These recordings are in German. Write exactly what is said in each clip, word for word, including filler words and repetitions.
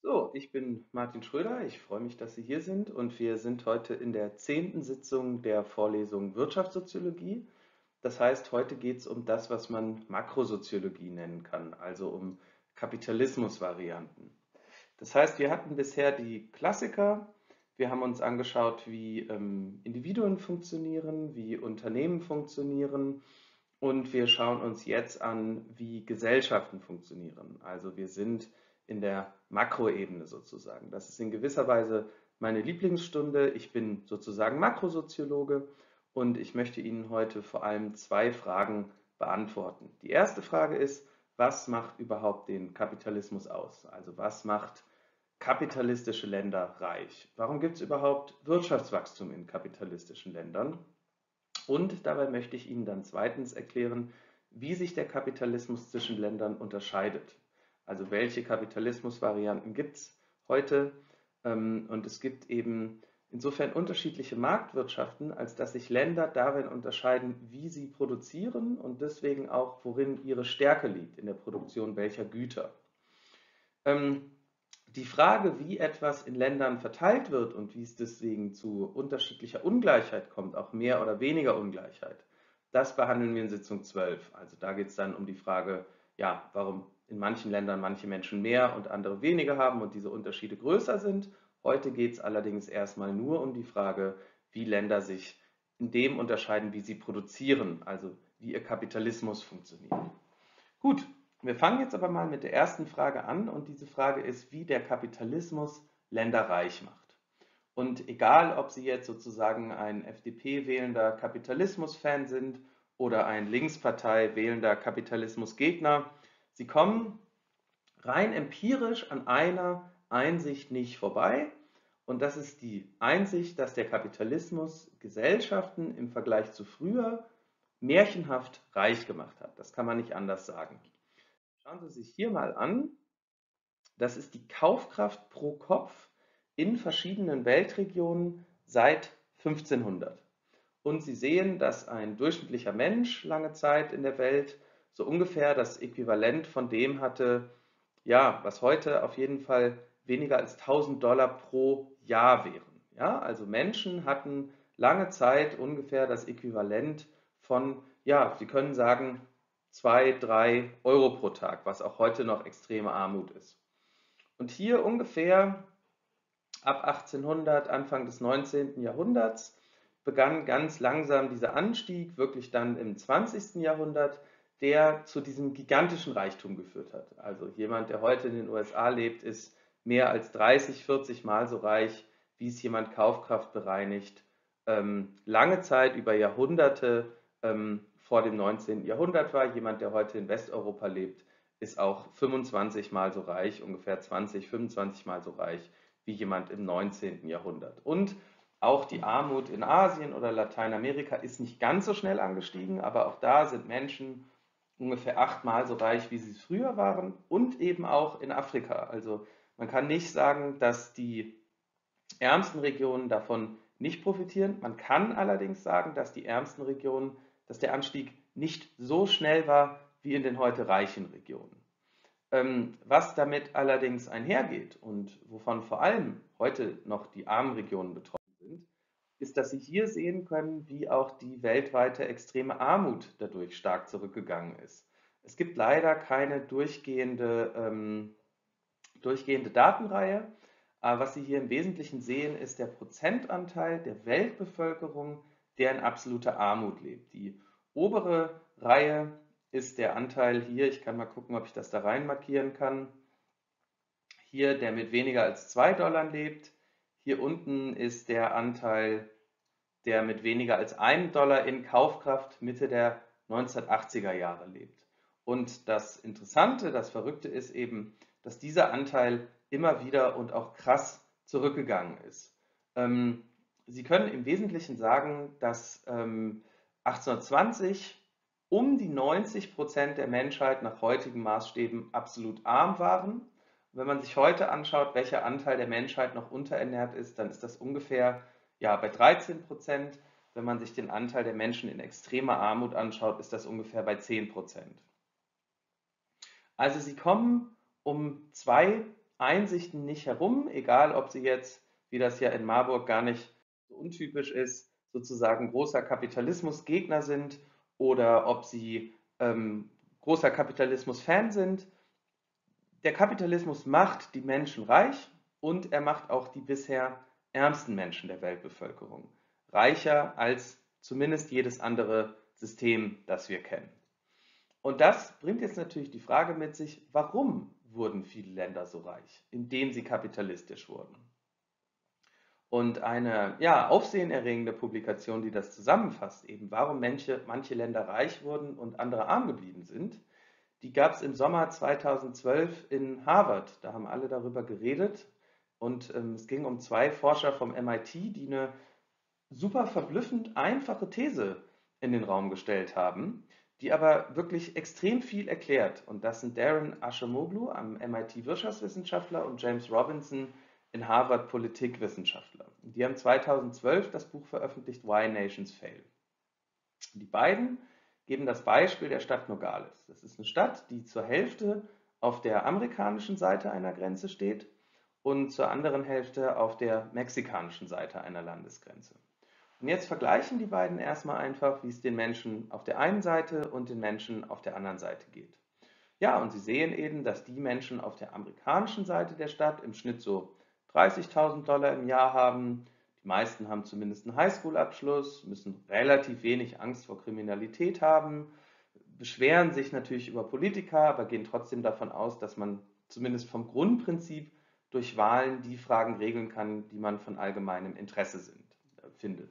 So, ich bin Martin Schröder. Ich freue mich, dass Sie hier sind und wir sind heute in der zehnten Sitzung der Vorlesung Wirtschaftssoziologie. Das heißt, heute geht es um das, was man Makrosoziologie nennen kann, also um Kapitalismusvarianten. Das heißt, wir hatten bisher die Klassiker. Wir haben uns angeschaut, wie ähm, Individuen funktionieren, wie Unternehmen funktionieren und wir schauen uns jetzt an, wie Gesellschaften funktionieren. Also wir sind in der Makroebene sozusagen. Das ist in gewisser Weise meine Lieblingsstunde. Ich bin sozusagen Makrosoziologe und ich möchte Ihnen heute vor allem zwei Fragen beantworten. Die erste Frage ist, was macht überhaupt den Kapitalismus aus? Also was macht kapitalistische Länder reich? Warum gibt es überhaupt Wirtschaftswachstum in kapitalistischen Ländern? Und dabei möchte ich Ihnen dann zweitens erklären, wie sich der Kapitalismus zwischen Ländern unterscheidet. Also welche Kapitalismusvarianten gibt es heute? Ähm, Und es gibt eben insofern unterschiedliche Marktwirtschaften, als dass sich Länder darin unterscheiden, wie sie produzieren und deswegen auch, worin ihre Stärke liegt in der Produktion welcher Güter. Ähm, Die Frage, wie etwas in Ländern verteilt wird und wie es deswegen zu unterschiedlicher Ungleichheit kommt, auch mehr oder weniger Ungleichheit, das behandeln wir in Sitzung zwölf. Also da geht es dann um die Frage, ja, warum in manchen Ländern manche Menschen mehr und andere weniger haben und diese Unterschiede größer sind. Heute geht es allerdings erstmal nur um die Frage, wie Länder sich in dem unterscheiden, wie sie produzieren, also wie ihr Kapitalismus funktioniert. Gut, wir fangen jetzt aber mal mit der ersten Frage an und diese Frage ist, wie der Kapitalismus Länder reich macht. Und egal, ob Sie jetzt sozusagen ein F D P wählender Kapitalismus-Fan sind oder ein Linkspartei wählender Kapitalismusgegner, Sie kommen rein empirisch an einer Einsicht nicht vorbei. Und das ist die Einsicht, dass der Kapitalismus Gesellschaften im Vergleich zu früher märchenhaft reich gemacht hat. Das kann man nicht anders sagen. Schauen Sie sich hier mal an. Das ist die Kaufkraft pro Kopf in verschiedenen Weltregionen seit fünfzehnhundert. Und Sie sehen, dass ein durchschnittlicher Mensch lange Zeit in der Welt so ungefähr das Äquivalent von dem hatte, ja, was heute auf jeden Fall weniger als tausend Dollar pro Jahr wären. Ja, also Menschen hatten lange Zeit ungefähr das Äquivalent von, ja, Sie können sagen, zwei, drei Euro pro Tag, was auch heute noch extreme Armut ist. Und hier ungefähr ab achtzehnhundert, Anfang des neunzehnten. Jahrhunderts begann ganz langsam dieser Anstieg, wirklich dann im zwanzigsten. Jahrhundert, der zu diesem gigantischen Reichtum geführt hat. Also jemand, der heute in den U S A lebt, ist mehr als dreißig, vierzig Mal so reich, wie es jemand Kaufkraft bereinigt, ähm, lange Zeit über Jahrhunderte ähm, vor dem neunzehnten. Jahrhundert war. Jemand, der heute in Westeuropa lebt, ist auch fünfundzwanzig Mal so reich, ungefähr zwanzig, fünfundzwanzig Mal so reich wie jemand im neunzehnten. Jahrhundert. Und auch die Armut in Asien oder Lateinamerika ist nicht ganz so schnell angestiegen, aber auch da sind Menschen ungefähr achtmal so reich, wie sie es früher waren und eben auch in Afrika. Also man kann nicht sagen, dass die ärmsten Regionen davon nicht profitieren. Man kann allerdings sagen, dass die ärmsten Regionen, dass der Anstieg nicht so schnell war wie in den heute reichen Regionen. Ähm, was damit allerdings einhergeht und wovon vor allem heute noch die armen Regionen betroffen sind, ist, dass Sie hier sehen können, wie auch die weltweite extreme Armut dadurch stark zurückgegangen ist. Es gibt leider keine durchgehende, ähm, durchgehende Datenreihe. Aber was Sie hier im Wesentlichen sehen, ist der Prozentanteil der Weltbevölkerung, der in absoluter Armut lebt. Die obere Reihe ist der Anteil hier, ich kann mal gucken, ob ich das da rein markieren kann, hier, der mit weniger als zwei Dollar lebt. Hier unten ist der Anteil, der mit weniger als einem Dollar in Kaufkraft Mitte der neunzehnhundertachtziger Jahre lebt. Und das Interessante, das Verrückte ist eben, dass dieser Anteil immer wieder und auch krass zurückgegangen ist. Ähm, Sie können im Wesentlichen sagen, dass ähm, achtzehnhundertzwanzig um die neunzig Prozent der Menschheit nach heutigen Maßstäben absolut arm waren. Wenn man sich heute anschaut, welcher Anteil der Menschheit noch unterernährt ist, dann ist das ungefähr ja, bei dreizehn Prozent. Wenn man sich den Anteil der Menschen in extremer Armut anschaut, ist das ungefähr bei zehn Prozent. Also sie kommen um zwei Einsichten nicht herum, egal ob sie jetzt, wie das ja in Marburg gar nicht so untypisch ist, sozusagen großer Kapitalismusgegner sind oder ob sie ähm, großer Kapitalismus-Fan sind. Der Kapitalismus macht die Menschen reich und er macht auch die bisher ärmsten Menschen der Weltbevölkerung reicher als zumindest jedes andere System, das wir kennen. Und das bringt jetzt natürlich die Frage mit sich, warum wurden viele Länder so reich, indem sie kapitalistisch wurden? Und eine ja, aufsehenerregende Publikation, die das zusammenfasst, eben warum manche, manche Länder reich wurden und andere arm geblieben sind, die gab es im Sommer zweitausendzwölf in Harvard. Da haben alle darüber geredet und ähm, es ging um zwei Forscher vom M I T, die eine super verblüffend einfache These in den Raum gestellt haben, die aber wirklich extrem viel erklärt. Und das sind Darren Acemoglu am M I T Wirtschaftswissenschaftler und James Robinson in Harvard Politikwissenschaftler. Die haben zweitausendzwölf das Buch veröffentlicht Why Nations Fail. Die beiden geben das Beispiel der Stadt Nogales. Das ist eine Stadt, die zur Hälfte auf der amerikanischen Seite einer Grenze steht und zur anderen Hälfte auf der mexikanischen Seite einer Landesgrenze. Und jetzt vergleichen die beiden erstmal einfach, wie es den Menschen auf der einen Seite und den Menschen auf der anderen Seite geht. Ja, und sie sehen eben, dass die Menschen auf der amerikanischen Seite der Stadt im Schnitt so dreißigtausend Dollar im Jahr haben. Die meisten haben zumindest einen Highschool-Abschluss, müssen relativ wenig Angst vor Kriminalität haben, beschweren sich natürlich über Politiker, aber gehen trotzdem davon aus, dass man zumindest vom Grundprinzip durch Wahlen die Fragen regeln kann, die man von allgemeinem Interesse sind, äh, findet.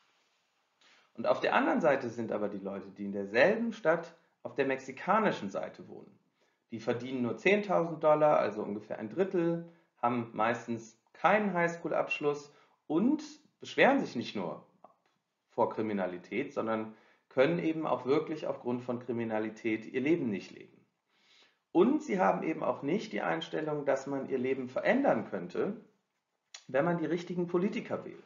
Und auf der anderen Seite sind aber die Leute, die in derselben Stadt auf der mexikanischen Seite wohnen. Die verdienen nur zehntausend Dollar, also ungefähr ein Drittel, haben meistens keinen Highschool-Abschluss und beschweren sich nicht nur vor Kriminalität, sondern können eben auch wirklich aufgrund von Kriminalität ihr Leben nicht leben. Und sie haben eben auch nicht die Einstellung, dass man ihr Leben verändern könnte, wenn man die richtigen Politiker wählt.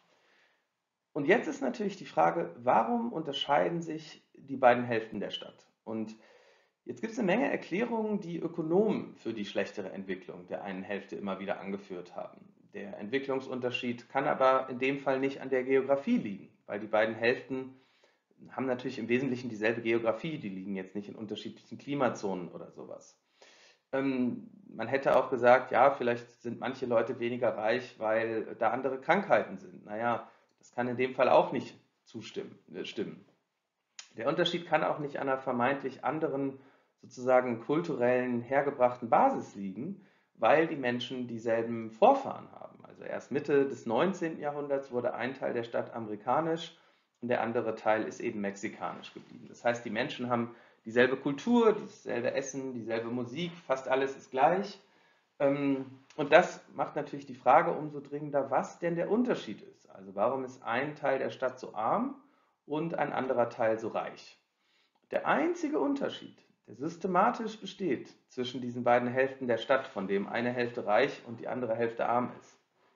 Und jetzt ist natürlich die Frage, warum unterscheiden sich die beiden Hälften der Stadt? Und jetzt gibt es eine Menge Erklärungen, die Ökonomen für die schlechtere Entwicklung der einen Hälfte immer wieder angeführt haben. Der Entwicklungsunterschied kann aber in dem Fall nicht an der Geografie liegen, weil die beiden Hälften haben natürlich im Wesentlichen dieselbe Geografie, die liegen jetzt nicht in unterschiedlichen Klimazonen oder sowas. Ähm, man hätte auch gesagt, ja, vielleicht sind manche Leute weniger reich, weil da andere Krankheiten sind. Naja, das kann in dem Fall auch nicht zustimmen, äh, stimmen. Der Unterschied kann auch nicht an einer vermeintlich anderen, sozusagen kulturellen, hergebrachten Basis liegen, weil die Menschen dieselben Vorfahren haben. Also erst Mitte des neunzehnten Jahrhunderts wurde ein Teil der Stadt amerikanisch und der andere Teil ist eben mexikanisch geblieben. Das heißt, die Menschen haben dieselbe Kultur, dasselbe Essen, dieselbe Musik, fast alles ist gleich. Ähm, Und das macht natürlich die Frage umso dringender, was denn der Unterschied ist. Also warum ist ein Teil der Stadt so arm und ein anderer Teil so reich? Der einzige Unterschied, der systematisch besteht zwischen diesen beiden Hälften der Stadt, von dem eine Hälfte reich und die andere Hälfte arm ist,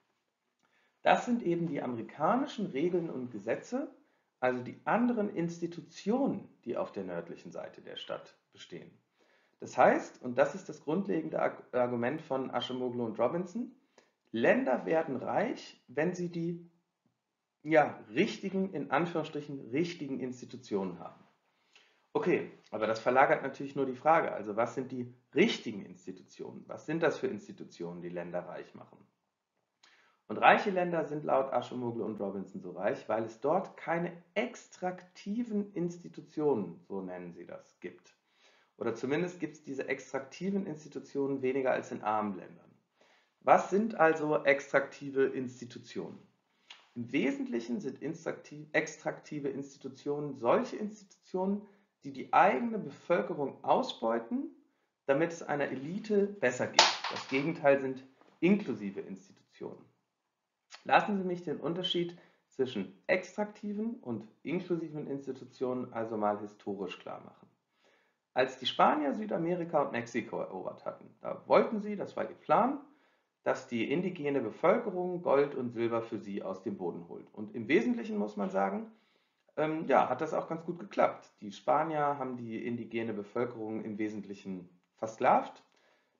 das sind eben die amerikanischen Regeln und Gesetze, also die anderen Institutionen, die auf der nördlichen Seite der Stadt bestehen. Das heißt, und das ist das grundlegende Argument von Acemoglu und Robinson, Länder werden reich, wenn sie die ja, richtigen, in Anführungsstrichen, richtigen Institutionen haben. Okay, aber das verlagert natürlich nur die Frage, also was sind die richtigen Institutionen? Was sind das für Institutionen, die Länder reich machen? Und reiche Länder sind laut Acemoglu und Robinson so reich, weil es dort keine extraktiven Institutionen, so nennen sie das, gibt. Oder zumindest gibt es diese extraktiven Institutionen weniger als in armen Ländern. Was sind also extraktive Institutionen? Im Wesentlichen sind extraktive Institutionen solche Institutionen, die die eigene Bevölkerung ausbeuten, damit es einer Elite besser geht. Das Gegenteil sind inklusive Institutionen. Lassen Sie mich den Unterschied zwischen extraktiven und inklusiven Institutionen also mal historisch klar machen. Als die Spanier Südamerika und Mexiko erobert hatten, da wollten sie, das war ihr Plan, dass die indigene Bevölkerung Gold und Silber für sie aus dem Boden holt. Und im Wesentlichen muss man sagen, ähm, ja, hat das auch ganz gut geklappt. Die Spanier haben die indigene Bevölkerung im Wesentlichen versklavt.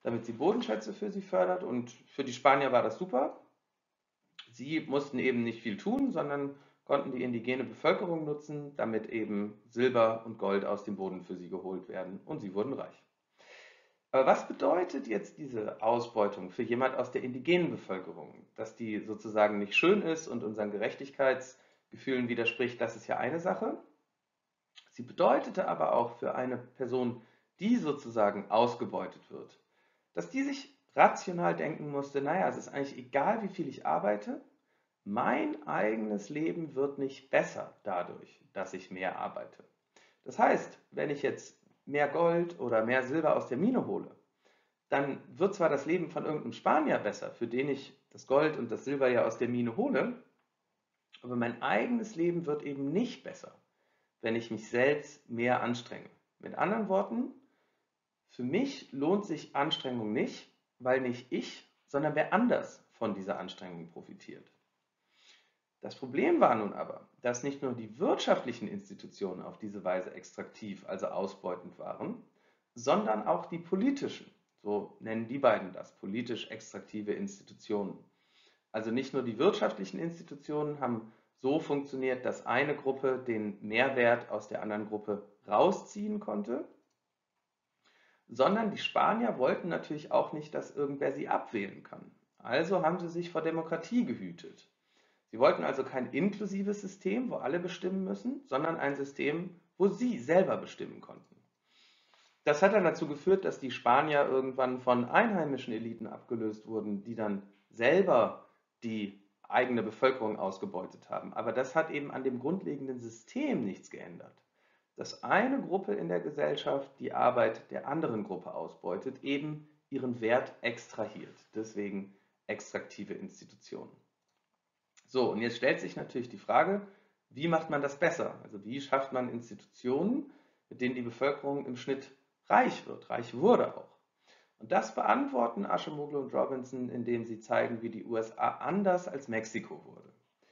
damit sie Bodenschätze für sie fördert. Und für die Spanier war das super. Sie mussten eben nicht viel tun, sondern konnten die indigene Bevölkerung nutzen, damit eben Silber und Gold aus dem Boden für sie geholt werden und sie wurden reich. Aber was bedeutet jetzt diese Ausbeutung für jemand aus der indigenen Bevölkerung? Dass die sozusagen nicht schön ist und unseren Gerechtigkeitsgefühlen widerspricht, das ist ja eine Sache. Sie bedeutete aber auch für eine Person, die sozusagen ausgebeutet wird, dass die sich rational denken musste, naja, es ist eigentlich egal, wie viel ich arbeite, mein eigenes Leben wird nicht besser dadurch, dass ich mehr arbeite. Das heißt, wenn ich jetzt mehr Gold oder mehr Silber aus der Mine hole, dann wird zwar das Leben von irgendeinem Spanier besser, für den ich das Gold und das Silber ja aus der Mine hole, aber mein eigenes Leben wird eben nicht besser, wenn ich mich selbst mehr anstrenge. Mit anderen Worten, für mich lohnt sich Anstrengung nicht, weil nicht ich, sondern wer anders von dieser Anstrengung profitiert. Das Problem war nun aber, dass nicht nur die wirtschaftlichen Institutionen auf diese Weise extraktiv, also ausbeutend waren, sondern auch die politischen, so nennen die beiden das, politisch extraktive Institutionen. Also nicht nur die wirtschaftlichen Institutionen haben so funktioniert, dass eine Gruppe den Mehrwert aus der anderen Gruppe rausziehen konnte, sondern die Spanier wollten natürlich auch nicht, dass irgendwer sie abwählen kann. Also haben sie sich vor Demokratie gehütet. Sie wollten also kein inklusives System, wo alle bestimmen müssen, sondern ein System, wo sie selber bestimmen konnten. Das hat dann dazu geführt, dass die Spanier irgendwann von einheimischen Eliten abgelöst wurden, die dann selber die eigene Bevölkerung ausgebeutet haben. Aber das hat eben an dem grundlegenden System nichts geändert. Dass eine Gruppe in der Gesellschaft die Arbeit der anderen Gruppe ausbeutet, eben ihren Wert extrahiert. Deswegen extraktive Institutionen. So, und jetzt stellt sich natürlich die Frage, wie macht man das besser? Also wie schafft man Institutionen, mit denen die Bevölkerung im Schnitt reich wird, reich wurde auch? Und das beantworten Acemoglu und Robinson, indem sie zeigen, wie die U S A anders als Mexiko wurde.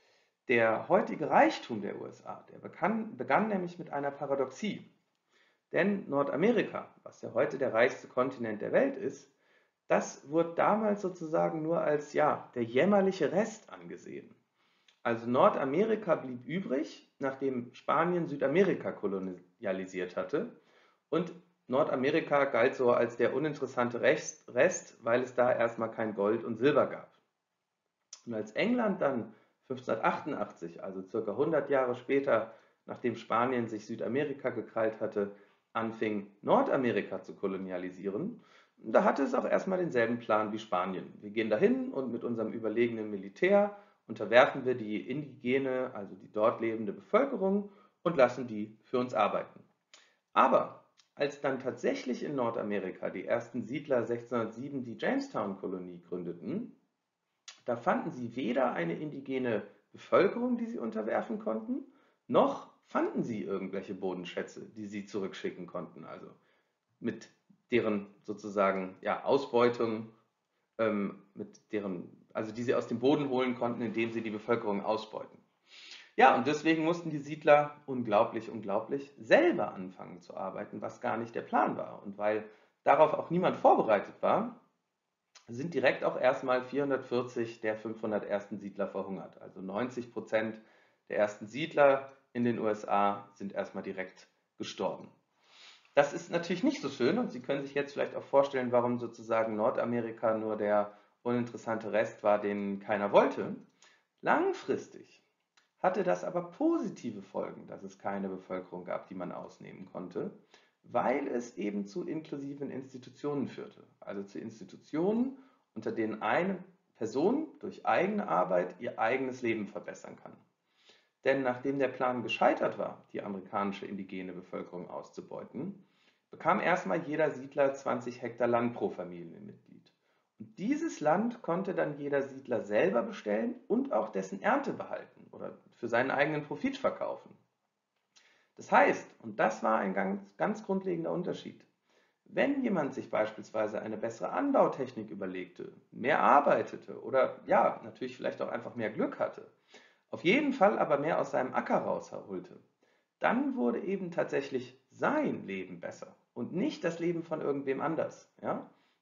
Der heutige Reichtum der U S A, der begann, begann nämlich mit einer Paradoxie. Denn Nordamerika, was ja heute der reichste Kontinent der Welt ist, das wurde damals sozusagen nur als ja, der jämmerliche Rest angesehen. Also Nordamerika blieb übrig, nachdem Spanien Südamerika kolonialisiert hatte. Und Nordamerika galt so als der uninteressante Rest, weil es da erstmal kein Gold und Silber gab. Und als England dann fünfzehnhundertachtundachtzig, also circa hundert Jahre später, nachdem Spanien sich Südamerika gekrallt hatte, anfing Nordamerika zu kolonialisieren, da hatte es auch erstmal denselben Plan wie Spanien. Wir gehen dahin und mit unserem überlegenen Militär unterwerfen wir die indigene, also die dort lebende Bevölkerung und lassen die für uns arbeiten. Aber als dann tatsächlich in Nordamerika die ersten Siedler sechzehnhundertsieben die Jamestown-Kolonie gründeten, da fanden sie weder eine indigene Bevölkerung, die sie unterwerfen konnten, noch fanden sie irgendwelche Bodenschätze, die sie zurückschicken konnten. Also mit deren sozusagen ja, Ausbeutung, ähm, mit deren, also die sie aus dem Boden holen konnten, indem sie die Bevölkerung ausbeuten. Ja, und deswegen mussten die Siedler unglaublich, unglaublich selber anfangen zu arbeiten, was gar nicht der Plan war. Und weil darauf auch niemand vorbereitet war, sind direkt auch erstmal vierhundertvierzig der fünfhundert ersten Siedler verhungert. Also neunzig Prozent der ersten Siedler in den U S A sind erstmal direkt gestorben. Das ist natürlich nicht so schön und Sie können sich jetzt vielleicht auch vorstellen, warum sozusagen Nordamerika nur der uninteressante Rest war, den keiner wollte. Langfristig hatte das aber positive Folgen, dass es keine Bevölkerung gab, die man ausnehmen konnte, weil es eben zu inklusiven Institutionen führte. Also zu Institutionen, unter denen eine Person durch eigene Arbeit ihr eigenes Leben verbessern kann. Denn nachdem der Plan gescheitert war, die amerikanische indigene Bevölkerung auszubeuten, bekam erstmal jeder Siedler zwanzig Hektar Land pro Familienmitglied. Und dieses Land konnte dann jeder Siedler selber bestellen und auch dessen Ernte behalten oder für seinen eigenen Profit verkaufen. Das heißt, und das war ein ganz, ganz grundlegender Unterschied, wenn jemand sich beispielsweise eine bessere Anbautechnik überlegte, mehr arbeitete oder ja, natürlich vielleicht auch einfach mehr Glück hatte, auf jeden Fall aber mehr aus seinem Acker rausholte, dann wurde eben tatsächlich sein Leben besser und nicht das Leben von irgendwem anders. Ja?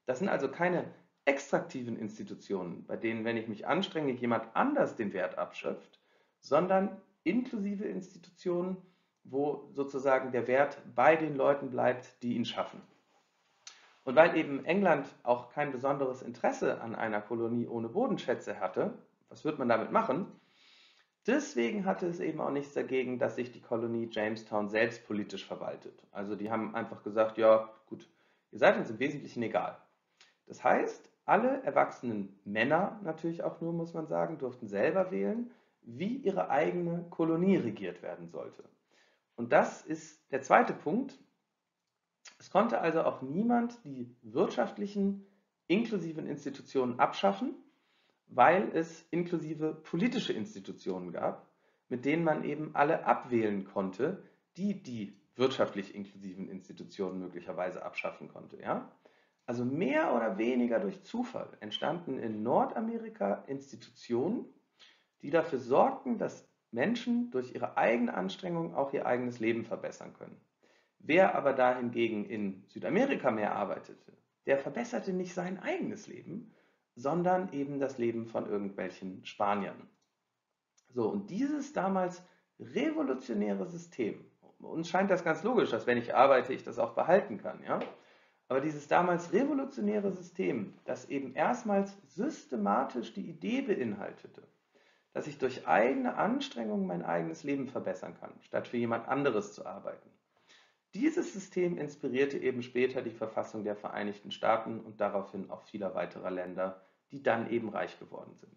Das sind also keine extraktiven Institutionen, bei denen, wenn ich mich anstrenge, jemand anders den Wert abschöpft, sondern inklusive Institutionen, wo sozusagen der Wert bei den Leuten bleibt, die ihn schaffen. Und weil eben England auch kein besonderes Interesse an einer Kolonie ohne Bodenschätze hatte, was wird man damit machen? Deswegen hatte es eben auch nichts dagegen, dass sich die Kolonie Jamestown selbst politisch verwaltet. Also die haben einfach gesagt, ja gut, ihr seid uns im Wesentlichen egal. Das heißt, alle erwachsenen Männer, natürlich auch nur, muss man sagen, durften selber wählen, wie ihre eigene Kolonie regiert werden sollte. Und das ist der zweite Punkt. Es konnte also auch niemand die wirtschaftlichen, inklusiven Institutionen abschaffen, weil es inklusive politische Institutionen gab, mit denen man eben alle abwählen konnte, die die wirtschaftlich inklusiven Institutionen möglicherweise abschaffen konnte. Ja? Also mehr oder weniger durch Zufall entstanden in Nordamerika Institutionen, die dafür sorgten, dass Menschen durch ihre eigene Anstrengung auch ihr eigenes Leben verbessern können. Wer aber dahingegen in Südamerika mehr arbeitete, der verbesserte nicht sein eigenes Leben, sondern eben das Leben von irgendwelchen Spaniern. So, und dieses damals revolutionäre System, uns scheint das ganz logisch, dass wenn ich arbeite, ich das auch behalten kann, ja? Aber dieses damals revolutionäre System, das eben erstmals systematisch die Idee beinhaltete, dass ich durch eigene Anstrengung mein eigenes Leben verbessern kann, statt für jemand anderes zu arbeiten. Dieses System inspirierte eben später die Verfassung der Vereinigten Staaten und daraufhin auch vieler weiterer Länder, die dann eben reich geworden sind.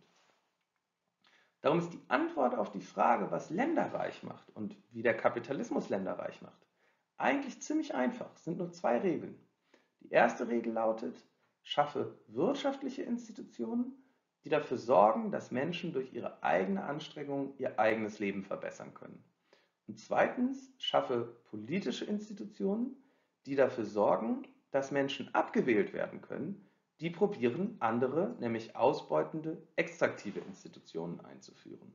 Darum ist die Antwort auf die Frage, was Länder reich macht und wie der Kapitalismus Länder reich macht, eigentlich ziemlich einfach. Es sind nur zwei Regeln. Die erste Regel lautet, schaffe wirtschaftliche Institutionen, die dafür sorgen, dass Menschen durch ihre eigene Anstrengung ihr eigenes Leben verbessern können. Und zweitens, schaffe politische Institutionen, die dafür sorgen, dass Menschen abgewählt werden können, die probieren, andere, nämlich ausbeutende, extraktive Institutionen einzuführen.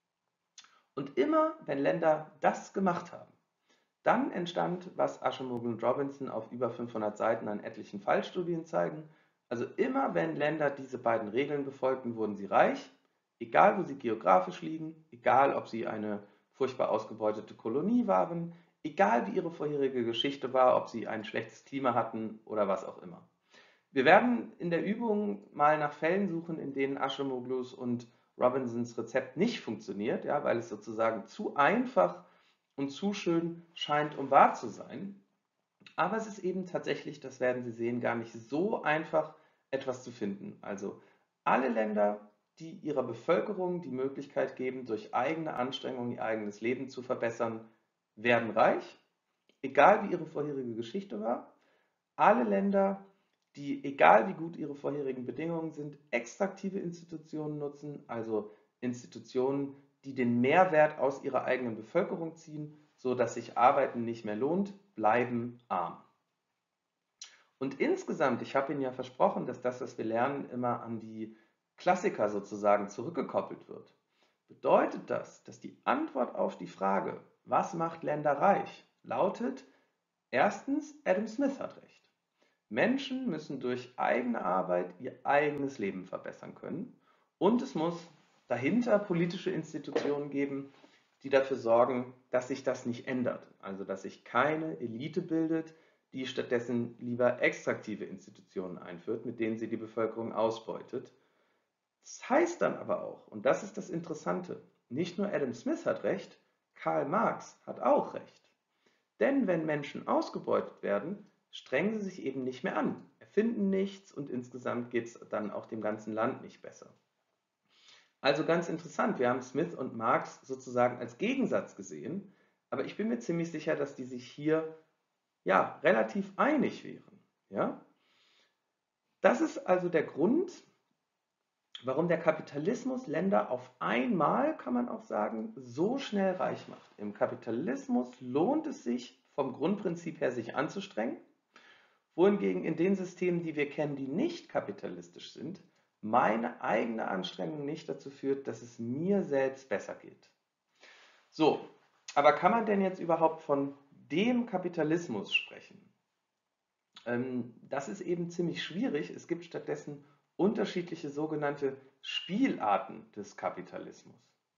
Und immer, wenn Länder das gemacht haben, dann entstand, was Ashmolean und Robinson auf über fünfhundert Seiten an etlichen Fallstudien zeigen, also immer, wenn Länder diese beiden Regeln befolgten, wurden sie reich, egal wo sie geografisch liegen, egal ob sie eine furchtbar ausgebeutete Kolonie waren, egal wie ihre vorherige Geschichte war, ob sie ein schlechtes Klima hatten oder was auch immer. Wir werden in der Übung mal nach Fällen suchen, in denen Ashmoleans und Robinsons Rezept nicht funktioniert, ja, weil es sozusagen zu einfach und zu schön scheint, um wahr zu sein. Aber es ist eben tatsächlich, das werden Sie sehen, gar nicht so einfach, etwas zu finden. Also alle Länder, die ihrer Bevölkerung die Möglichkeit geben, durch eigene Anstrengung ihr eigenes Leben zu verbessern, werden reich, egal wie ihre vorherige Geschichte war. Alle Länder, die, egal wie gut ihre vorherigen Bedingungen sind, extraktive Institutionen nutzen, also Institutionen, die den Mehrwert aus ihrer eigenen Bevölkerung ziehen, so dass sich Arbeiten nicht mehr lohnt, bleiben arm. Und insgesamt, ich habe Ihnen ja versprochen, dass das, was wir lernen, immer an die Klassiker sozusagen zurückgekoppelt wird. Bedeutet das, dass die Antwort auf die Frage, was macht Länder reich, lautet, erstens, Adam Smith hat recht. Menschen müssen durch eigene Arbeit ihr eigenes Leben verbessern können und es muss dahinter politische Institutionen geben, die dafür sorgen, dass sich das nicht ändert. Also dass sich keine Elite bildet, die stattdessen lieber extraktive Institutionen einführt, mit denen sie die Bevölkerung ausbeutet. Das heißt dann aber auch, und das ist das Interessante, nicht nur Adam Smith hat recht, Karl Marx hat auch recht. Denn wenn Menschen ausgebeutet werden, strengen sie sich eben nicht mehr an, erfinden nichts und insgesamt geht es dann auch dem ganzen Land nicht besser. Also ganz interessant, wir haben Smith und Marx sozusagen als Gegensatz gesehen, aber ich bin mir ziemlich sicher, dass die sich hier ja, relativ einig wären. Ja? Das ist also der Grund, warum der Kapitalismus Länder auf einmal, kann man auch sagen, so schnell reich macht. Im Kapitalismus lohnt es sich vom Grundprinzip her, sich anzustrengen, wohingegen in den Systemen, die wir kennen, die nicht kapitalistisch sind, meine eigene Anstrengung nicht dazu führt, dass es mir selbst besser geht. So, aber kann man denn jetzt überhaupt von dem Kapitalismus sprechen? Ähm, das ist eben ziemlich schwierig. Es gibt stattdessen unterschiedliche sogenannte Spielarten des Kapitalismus.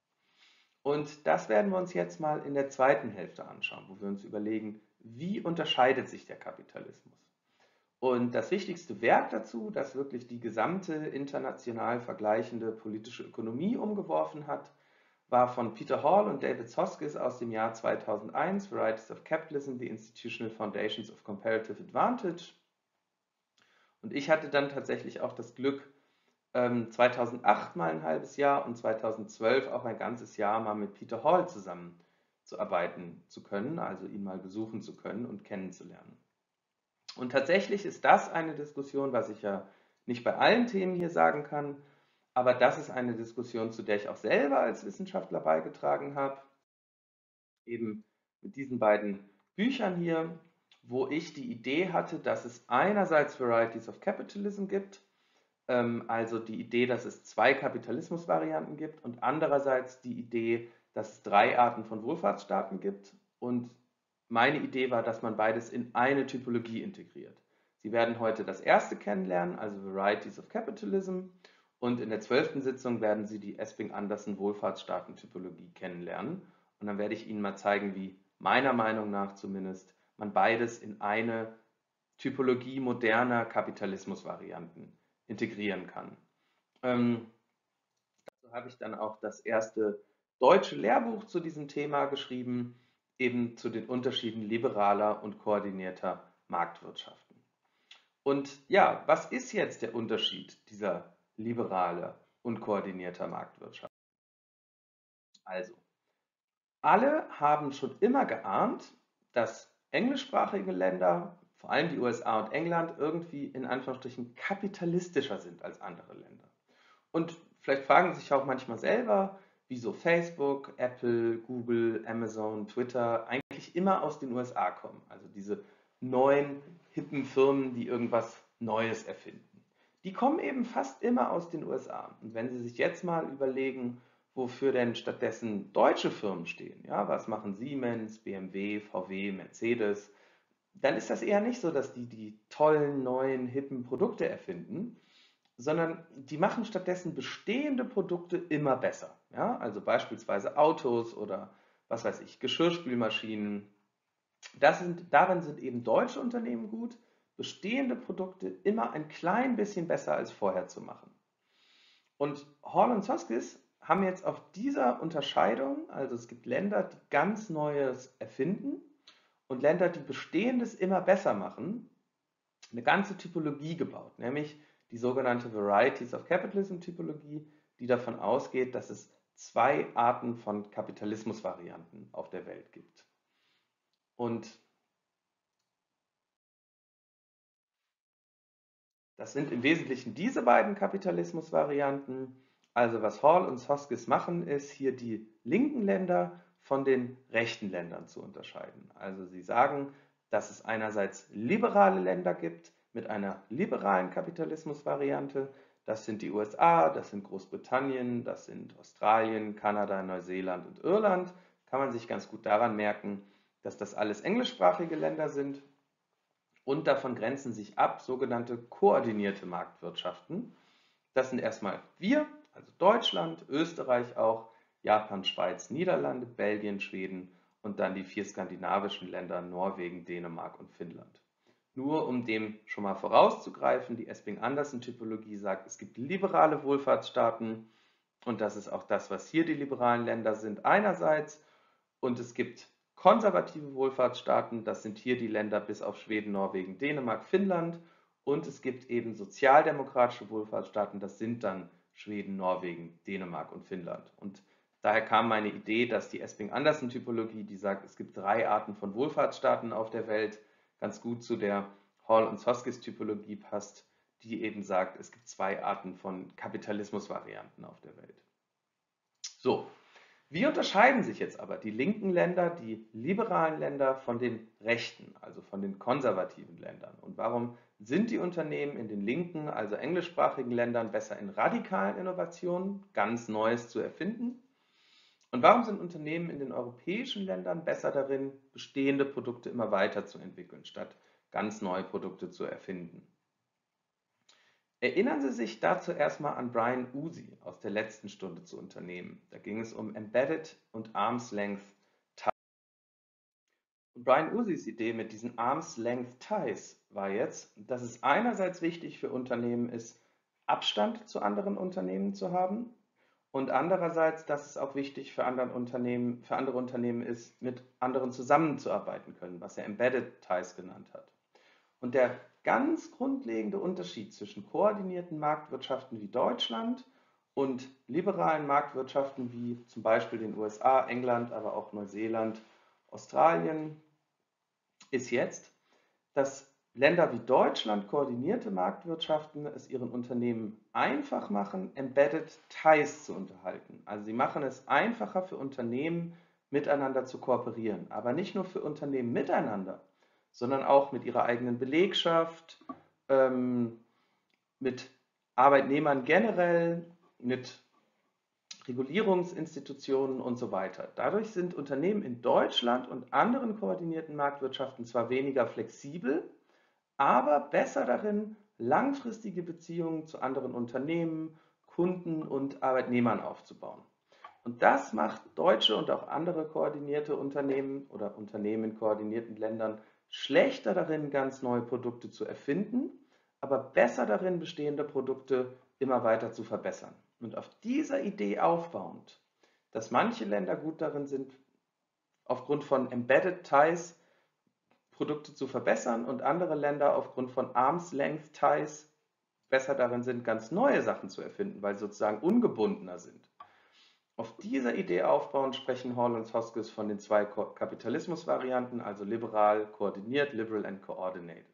Und das werden wir uns jetzt mal in der zweiten Hälfte anschauen, wo wir uns überlegen, wie unterscheidet sich der Kapitalismus? Und das wichtigste Werk dazu, das wirklich die gesamte international vergleichende politische Ökonomie umgeworfen hat, war von Peter Hall und David Hoskins aus dem Jahr zweitausendeins, Varieties of Capitalism, The Institutional Foundations of Comparative Advantage. Und ich hatte dann tatsächlich auch das Glück, ähm, zweitausendacht mal ein halbes Jahr und zweitausendzwölf auch ein ganzes Jahr mal mit Peter Hall zusammenzuarbeiten zu können, also ihn mal besuchen zu können und kennenzulernen. Und tatsächlich ist das eine Diskussion, was ich ja nicht bei allen Themen hier sagen kann, aber das ist eine Diskussion, zu der ich auch selber als Wissenschaftler beigetragen habe, eben mit diesen beiden Büchern hier, wo ich die Idee hatte, dass es einerseits Varieties of Capitalism gibt, ähm, also die Idee, dass es zwei Kapitalismusvarianten gibt, und andererseits die Idee, dass es drei Arten von Wohlfahrtsstaaten gibt. Und meine Idee war, dass man beides in eine Typologie integriert. Sie werden heute das erste kennenlernen, also Varieties of Capitalism, und in der zwölften Sitzung werden Sie die Esping-Andersen Wohlfahrtsstaaten-Typologie kennenlernen. Und dann werde ich Ihnen mal zeigen, wie meiner Meinung nach zumindest man beides in eine Typologie moderner Kapitalismusvarianten integrieren kann. Ähm, dazu habe ich dann auch das erste deutsche Lehrbuch zu diesem Thema geschrieben, eben zu den Unterschieden liberaler und koordinierter Marktwirtschaften. Und ja, was ist jetzt der Unterschied dieser liberale und koordinierter Marktwirtschaft? Also, alle haben schon immer geahnt, dass englischsprachige Länder, vor allem die U S A und England, irgendwie in Anführungsstrichen kapitalistischer sind als andere Länder. Und vielleicht fragen Sie sich auch manchmal selber, wieso Facebook, Apple, Google, Amazon, Twitter eigentlich immer aus den U S A kommen. Also diese neuen, hippen Firmen, die irgendwas Neues erfinden. Die kommen eben fast immer aus den U S A. Und wenn Sie sich jetzt mal überlegen, wofür denn stattdessen deutsche Firmen stehen, ja, was machen Siemens, B M W, V W, Mercedes, dann ist das eher nicht so, dass die die tollen, neuen, hippen Produkte erfinden, sondern die machen stattdessen bestehende Produkte immer besser. Ja? Also beispielsweise Autos oder was weiß ich, Geschirrspülmaschinen. Das sind, darin sind eben deutsche Unternehmen gut, bestehende Produkte immer ein klein bisschen besser als vorher zu machen. Und Hall und Soskis haben jetzt auf dieser Unterscheidung, also es gibt Länder, die ganz Neues erfinden und Länder, die Bestehendes immer besser machen, eine ganze Typologie gebaut, nämlich die sogenannte Varieties of Capitalism Typologie, die davon ausgeht, dass es zwei Arten von Kapitalismusvarianten auf der Welt gibt. Und das sind im Wesentlichen diese beiden Kapitalismusvarianten. Also was Hall und Soskis machen, ist hier die linken Länder von den rechten Ländern zu unterscheiden. Also sie sagen, dass es einerseits liberale Länder gibt mit einer liberalen Kapitalismusvariante. Das sind die U S A, das sind Großbritannien, das sind Australien, Kanada, Neuseeland und Irland. Kann man sich ganz gut daran merken, dass das alles englischsprachige Länder sind. Und davon grenzen sich ab sogenannte koordinierte Marktwirtschaften. Das sind erstmal wir, also Deutschland, Österreich auch, Japan, Schweiz, Niederlande, Belgien, Schweden und dann die vier skandinavischen Länder Norwegen, Dänemark und Finnland. Nur um dem schon mal vorauszugreifen, die Esping-Andersen-Typologie sagt, es gibt liberale Wohlfahrtsstaaten und das ist auch das, was hier die liberalen Länder sind einerseits, und es gibt konservative Wohlfahrtsstaaten, das sind hier die Länder bis auf Schweden, Norwegen, Dänemark, Finnland, und es gibt eben sozialdemokratische Wohlfahrtsstaaten, das sind dann Schweden, Norwegen, Dänemark und Finnland. Und daher kam meine Idee, dass die Esping-Andersen-Typologie, die sagt, es gibt drei Arten von Wohlfahrtsstaaten auf der Welt, ganz gut zu der Hall- und Soskis-Typologie passt, die eben sagt, es gibt zwei Arten von Kapitalismusvarianten auf der Welt. So, wie unterscheiden sich jetzt aber die linken Länder, die liberalen Länder von den rechten, also von den konservativen Ländern? Und warum sind die Unternehmen in den linken, also englischsprachigen Ländern besser in radikalen Innovationen, ganz Neues zu erfinden? Und warum sind Unternehmen in den europäischen Ländern besser darin, bestehende Produkte immer weiterzuentwickeln, statt ganz neue Produkte zu erfinden. Erinnern Sie sich dazu erstmal an Brian Usi aus der letzten Stunde zu Unternehmen. Da ging es um Embedded und Arm's Length Ties. Und Brian Usis Idee mit diesen Arm's Length Ties war jetzt, dass es einerseits wichtig für Unternehmen ist, Abstand zu anderen Unternehmen zu haben und andererseits, dass es auch wichtig für, anderen Unternehmen, für andere Unternehmen ist, mit anderen zusammenzuarbeiten können, was er Embedded Ties genannt hat. Und der ganz grundlegende Unterschied zwischen koordinierten Marktwirtschaften wie Deutschland und liberalen Marktwirtschaften wie zum Beispiel den U S A, England, aber auch Neuseeland, Australien, ist jetzt, dass Länder wie Deutschland, koordinierte Marktwirtschaften, es ihren Unternehmen einfach machen, Embedded Ties zu unterhalten. Also sie machen es einfacher für Unternehmen, miteinander zu kooperieren. Aber nicht nur für Unternehmen miteinander, sondern auch mit ihrer eigenen Belegschaft, ähm, mit Arbeitnehmern generell, mit Regulierungsinstitutionen und so weiter. Dadurch sind Unternehmen in Deutschland und anderen koordinierten Marktwirtschaften zwar weniger flexibel, aber besser darin, langfristige Beziehungen zu anderen Unternehmen, Kunden und Arbeitnehmern aufzubauen. Und das macht deutsche und auch andere koordinierte Unternehmen oder Unternehmen in koordinierten Ländern schlechter darin, ganz neue Produkte zu erfinden, aber besser darin, bestehende Produkte immer weiter zu verbessern. Und auf dieser Idee aufbauend, dass manche Länder gut darin sind, aufgrund von Embedded Ties Produkte zu verbessern und andere Länder aufgrund von Arm's Length Ties besser darin sind, ganz neue Sachen zu erfinden, weil sie sozusagen ungebundener sind. Auf dieser Idee aufbauend sprechen Hall und Hoskins von den zwei Kapitalismusvarianten, also liberal, koordiniert, liberal and coordinated.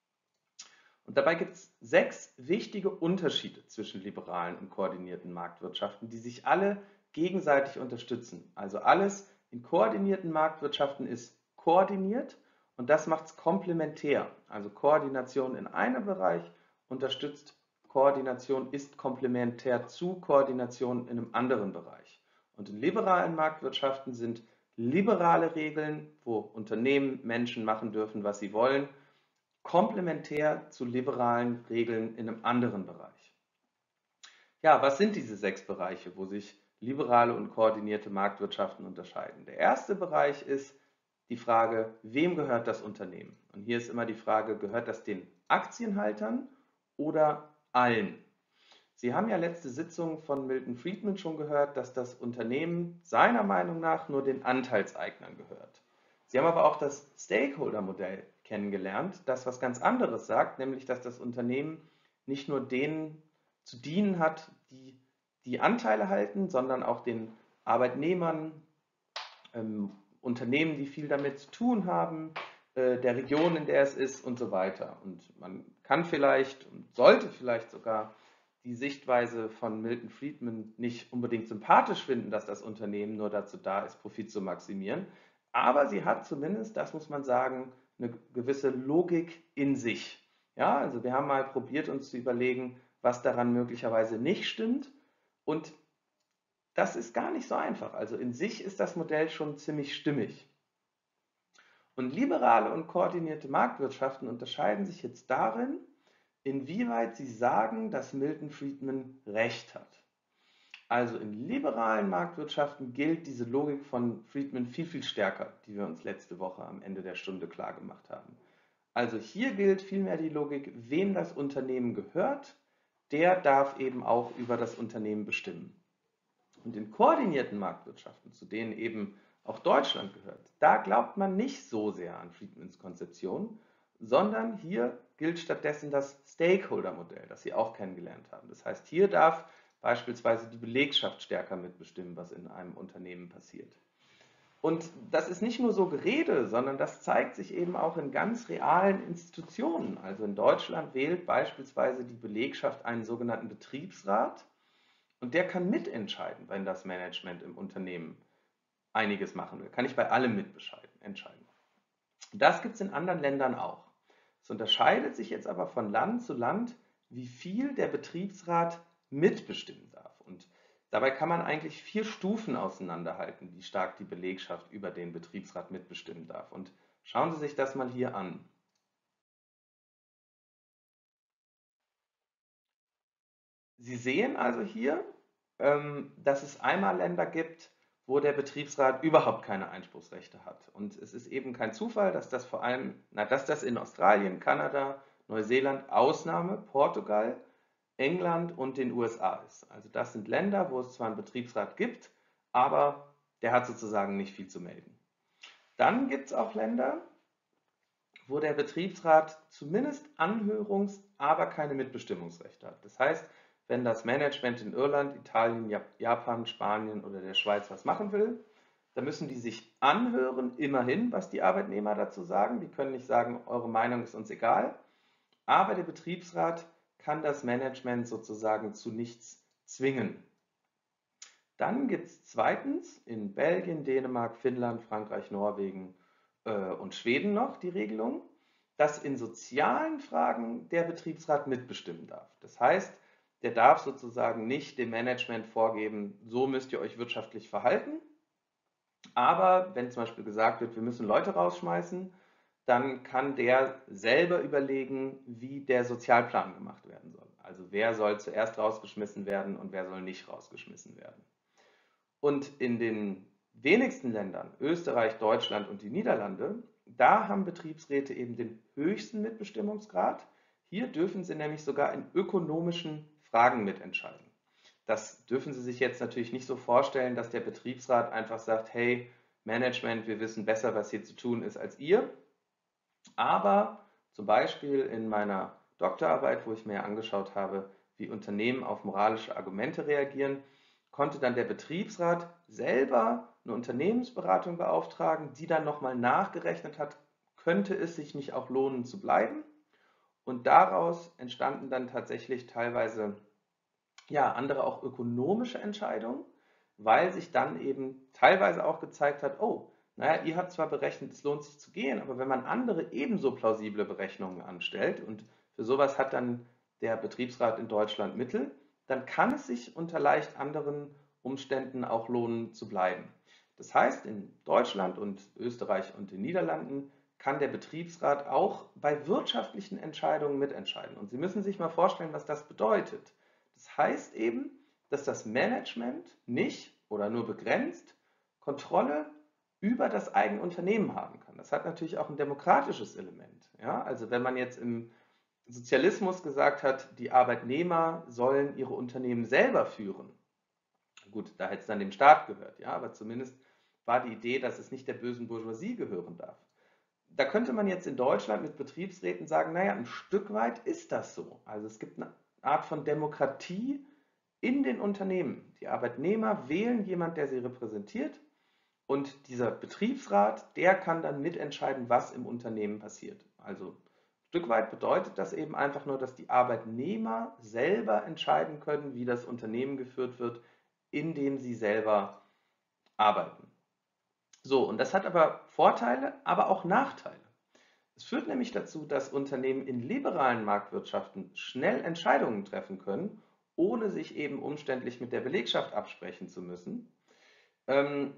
Und dabei gibt es sechs wichtige Unterschiede zwischen liberalen und koordinierten Marktwirtschaften, die sich alle gegenseitig unterstützen. Also alles in koordinierten Marktwirtschaften ist koordiniert und das macht es komplementär. Also Koordination in einem Bereich unterstützt Koordination, ist komplementär zu Koordination in einem anderen Bereich. Und in liberalen Marktwirtschaften sind liberale Regeln, wo Unternehmen, Menschen machen dürfen, was sie wollen, komplementär zu liberalen Regeln in einem anderen Bereich. Ja, was sind diese sechs Bereiche, wo sich liberale und koordinierte Marktwirtschaften unterscheiden? Der erste Bereich ist die Frage, wem gehört das Unternehmen? Und hier ist immer die Frage, gehört das den Aktienhaltern oder allen? Sie haben ja letzte Sitzung von Milton Friedman schon gehört, dass das Unternehmen seiner Meinung nach nur den Anteilseignern gehört. Sie haben aber auch das Stakeholder-Modell kennengelernt, das was ganz anderes sagt, nämlich dass das Unternehmen nicht nur denen zu dienen hat, die die Anteile halten, sondern auch den Arbeitnehmern, ähm, Unternehmen, die viel damit zu tun haben, äh, der Region, in der es ist und so weiter. Und man kann vielleicht und sollte vielleicht sogar die Sichtweise von Milton Friedman nicht unbedingt sympathisch finden, dass das Unternehmen nur dazu da ist, Profit zu maximieren. Aber sie hat zumindest, das muss man sagen, eine gewisse Logik in sich. Ja, also wir haben mal probiert, uns zu überlegen, was daran möglicherweise nicht stimmt. Und das ist gar nicht so einfach. Also in sich ist das Modell schon ziemlich stimmig. Und liberale und koordinierte Marktwirtschaften unterscheiden sich jetzt darin, inwieweit sie sagen, dass Milton Friedman recht hat. Also in liberalen Marktwirtschaften gilt diese Logik von Friedman viel, viel stärker, die wir uns letzte Woche am Ende der Stunde klar gemacht haben. Also hier gilt vielmehr die Logik, wem das Unternehmen gehört, der darf eben auch über das Unternehmen bestimmen. Und in koordinierten Marktwirtschaften, zu denen eben auch Deutschland gehört, da glaubt man nicht so sehr an Friedmans Konzeption, sondern hier gilt stattdessen das Stakeholder-Modell, das Sie auch kennengelernt haben. Das heißt, hier darf beispielsweise die Belegschaft stärker mitbestimmen, was in einem Unternehmen passiert. Und das ist nicht nur so Gerede, sondern das zeigt sich eben auch in ganz realen Institutionen. Also in Deutschland wählt beispielsweise die Belegschaft einen sogenannten Betriebsrat und der kann mitentscheiden, wenn das Management im Unternehmen einiges machen will. Kann ich bei allem mitentscheiden. Das gibt es in anderen Ländern auch. Es unterscheidet sich jetzt aber von Land zu Land, wie viel der Betriebsrat mitbestimmen darf. Und dabei kann man eigentlich vier Stufen auseinanderhalten, wie stark die Belegschaft über den Betriebsrat mitbestimmen darf. Und schauen Sie sich das mal hier an. Sie sehen also hier, ähm, dass es einmal Länder gibt, wo der Betriebsrat überhaupt keine Einspruchsrechte hat. Und es ist eben kein Zufall, dass das vor allem, na, dass das in Australien, Kanada, Neuseeland, Ausnahme, Portugal, England und den U S A ist. Also das sind Länder, wo es zwar einen Betriebsrat gibt, aber der hat sozusagen nicht viel zu melden. Dann gibt es auch Länder, wo der Betriebsrat zumindest Anhörungs-, aber keine Mitbestimmungsrechte hat. Das heißt, wenn das Management in Irland, Italien, Japan, Spanien oder der Schweiz was machen will, dann müssen die sich anhören, immerhin, was die Arbeitnehmer dazu sagen. Die können nicht sagen, eure Meinung ist uns egal, aber der Betriebsrat kann das Management sozusagen zu nichts zwingen. Dann gibt es zweitens in Belgien, Dänemark, Finnland, Frankreich, Norwegen äh, und Schweden noch die Regelung, dass in sozialen Fragen der Betriebsrat mitbestimmen darf. Das heißt, der darf sozusagen nicht dem Management vorgeben, so müsst ihr euch wirtschaftlich verhalten. Aber wenn zum Beispiel gesagt wird, wir müssen Leute rausschmeißen, dann kann der selber überlegen, wie der Sozialplan gemacht werden soll. Also wer soll zuerst rausgeschmissen werden und wer soll nicht rausgeschmissen werden. Und in den wenigsten Ländern, Österreich, Deutschland und die Niederlande, da haben Betriebsräte eben den höchsten Mitbestimmungsgrad. Hier dürfen sie nämlich sogar in ökonomischen Fragen mitentscheiden. Das dürfen Sie sich jetzt natürlich nicht so vorstellen, dass der Betriebsrat einfach sagt, hey, Management, wir wissen besser, was hier zu tun ist als ihr. Aber zum Beispiel in meiner Doktorarbeit, wo ich mir angeschaut habe, wie Unternehmen auf moralische Argumente reagieren, konnte dann der Betriebsrat selber eine Unternehmensberatung beauftragen, die dann nochmal nachgerechnet hat, könnte es sich nicht auch lohnen zu bleiben? Und daraus entstanden dann tatsächlich teilweise ja, andere auch ökonomische Entscheidungen, weil sich dann eben teilweise auch gezeigt hat, oh, naja, ihr habt zwar berechnet, es lohnt sich zu gehen, aber wenn man andere ebenso plausible Berechnungen anstellt und für sowas hat dann der Betriebsrat in Deutschland Mittel, dann kann es sich unter leicht anderen Umständen auch lohnen zu bleiben. Das heißt, in Deutschland und Österreich und den Niederlanden kann der Betriebsrat auch bei wirtschaftlichen Entscheidungen mitentscheiden. Und Sie müssen sich mal vorstellen, was das bedeutet. Das heißt eben, dass das Management nicht oder nur begrenzt Kontrolle über das eigene Unternehmen haben kann. Das hat natürlich auch ein demokratisches Element. Ja? Also wenn man jetzt im Sozialismus gesagt hat, die Arbeitnehmer sollen ihre Unternehmen selber führen, gut, da hätte es dann dem Staat gehört, ja, aber zumindest war die Idee, dass es nicht der bösen Bourgeoisie gehören darf. Da könnte man jetzt in Deutschland mit Betriebsräten sagen, naja, ein Stück weit ist das so. Also es gibt eine Art von Demokratie in den Unternehmen. Die Arbeitnehmer wählen jemanden, der sie repräsentiert und dieser Betriebsrat, der kann dann mitentscheiden, was im Unternehmen passiert. Also ein Stück weit bedeutet das eben einfach nur, dass die Arbeitnehmer selber entscheiden können, wie das Unternehmen geführt wird, in dem sie selber arbeiten. So, und das hat aber Vorteile, aber auch Nachteile. Es führt nämlich dazu, dass Unternehmen in liberalen Marktwirtschaften schnell Entscheidungen treffen können, ohne sich eben umständlich mit der Belegschaft absprechen zu müssen. Und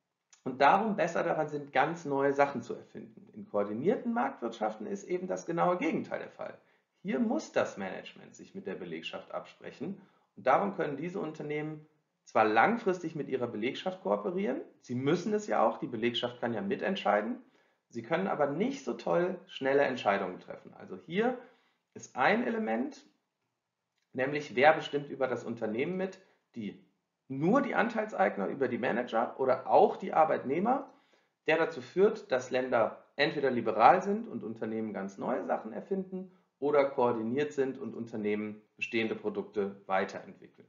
darum besser daran sind, ganz neue Sachen zu erfinden. In koordinierten Marktwirtschaften ist eben das genaue Gegenteil der Fall. Hier muss das Management sich mit der Belegschaft absprechen und darum können diese Unternehmen zwar langfristig mit ihrer Belegschaft kooperieren, sie müssen es ja auch, die Belegschaft kann ja mitentscheiden, sie können aber nicht so toll schnelle Entscheidungen treffen. Also hier ist ein Element, nämlich wer bestimmt über das Unternehmen mit, die nur die Anteilseigner über die Manager oder auch die Arbeitnehmer, der dazu führt, dass Länder entweder liberal sind und Unternehmen ganz neue Sachen erfinden oder koordiniert sind und Unternehmen bestehende Produkte weiterentwickeln.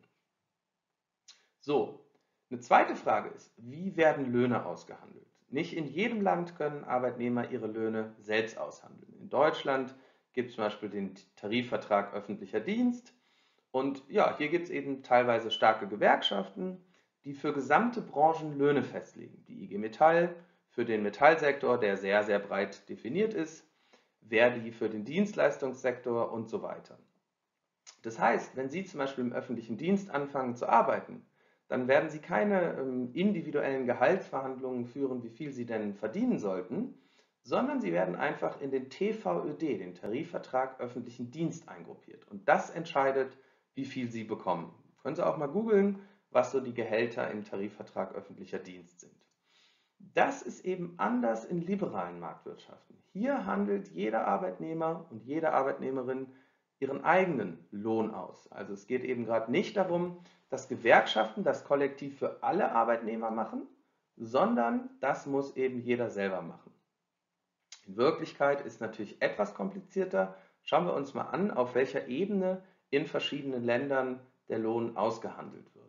So, eine zweite Frage ist, wie werden Löhne ausgehandelt? Nicht in jedem Land können Arbeitnehmer ihre Löhne selbst aushandeln. In Deutschland gibt es zum Beispiel den Tarifvertrag öffentlicher Dienst und ja, hier gibt es eben teilweise starke Gewerkschaften, die für gesamte Branchen Löhne festlegen. Die I G Metall für den Metallsektor, der sehr, sehr breit definiert ist, Verdi für den Dienstleistungssektor und so weiter. Das heißt, wenn Sie zum Beispiel im öffentlichen Dienst anfangen zu arbeiten, dann werden Sie keine ähm, individuellen Gehaltsverhandlungen führen, wie viel Sie denn verdienen sollten, sondern Sie werden einfach in den T V Ö D, den Tarifvertrag öffentlichen Dienst, eingruppiert. Und das entscheidet wie viel sie bekommen. Können Sie auch mal googeln, was so die Gehälter im Tarifvertrag öffentlicher Dienst sind. Das ist eben anders in liberalen Marktwirtschaften. Hier handelt jeder Arbeitnehmer und jede Arbeitnehmerin ihren eigenen Lohn aus. Also es geht eben gerade nicht darum, dass Gewerkschaften das kollektiv für alle Arbeitnehmer machen, sondern das muss eben jeder selber machen. In Wirklichkeit ist natürlich etwas komplizierter. Schauen wir uns mal an, auf welcher Ebene in verschiedenen Ländern der Lohn ausgehandelt wird.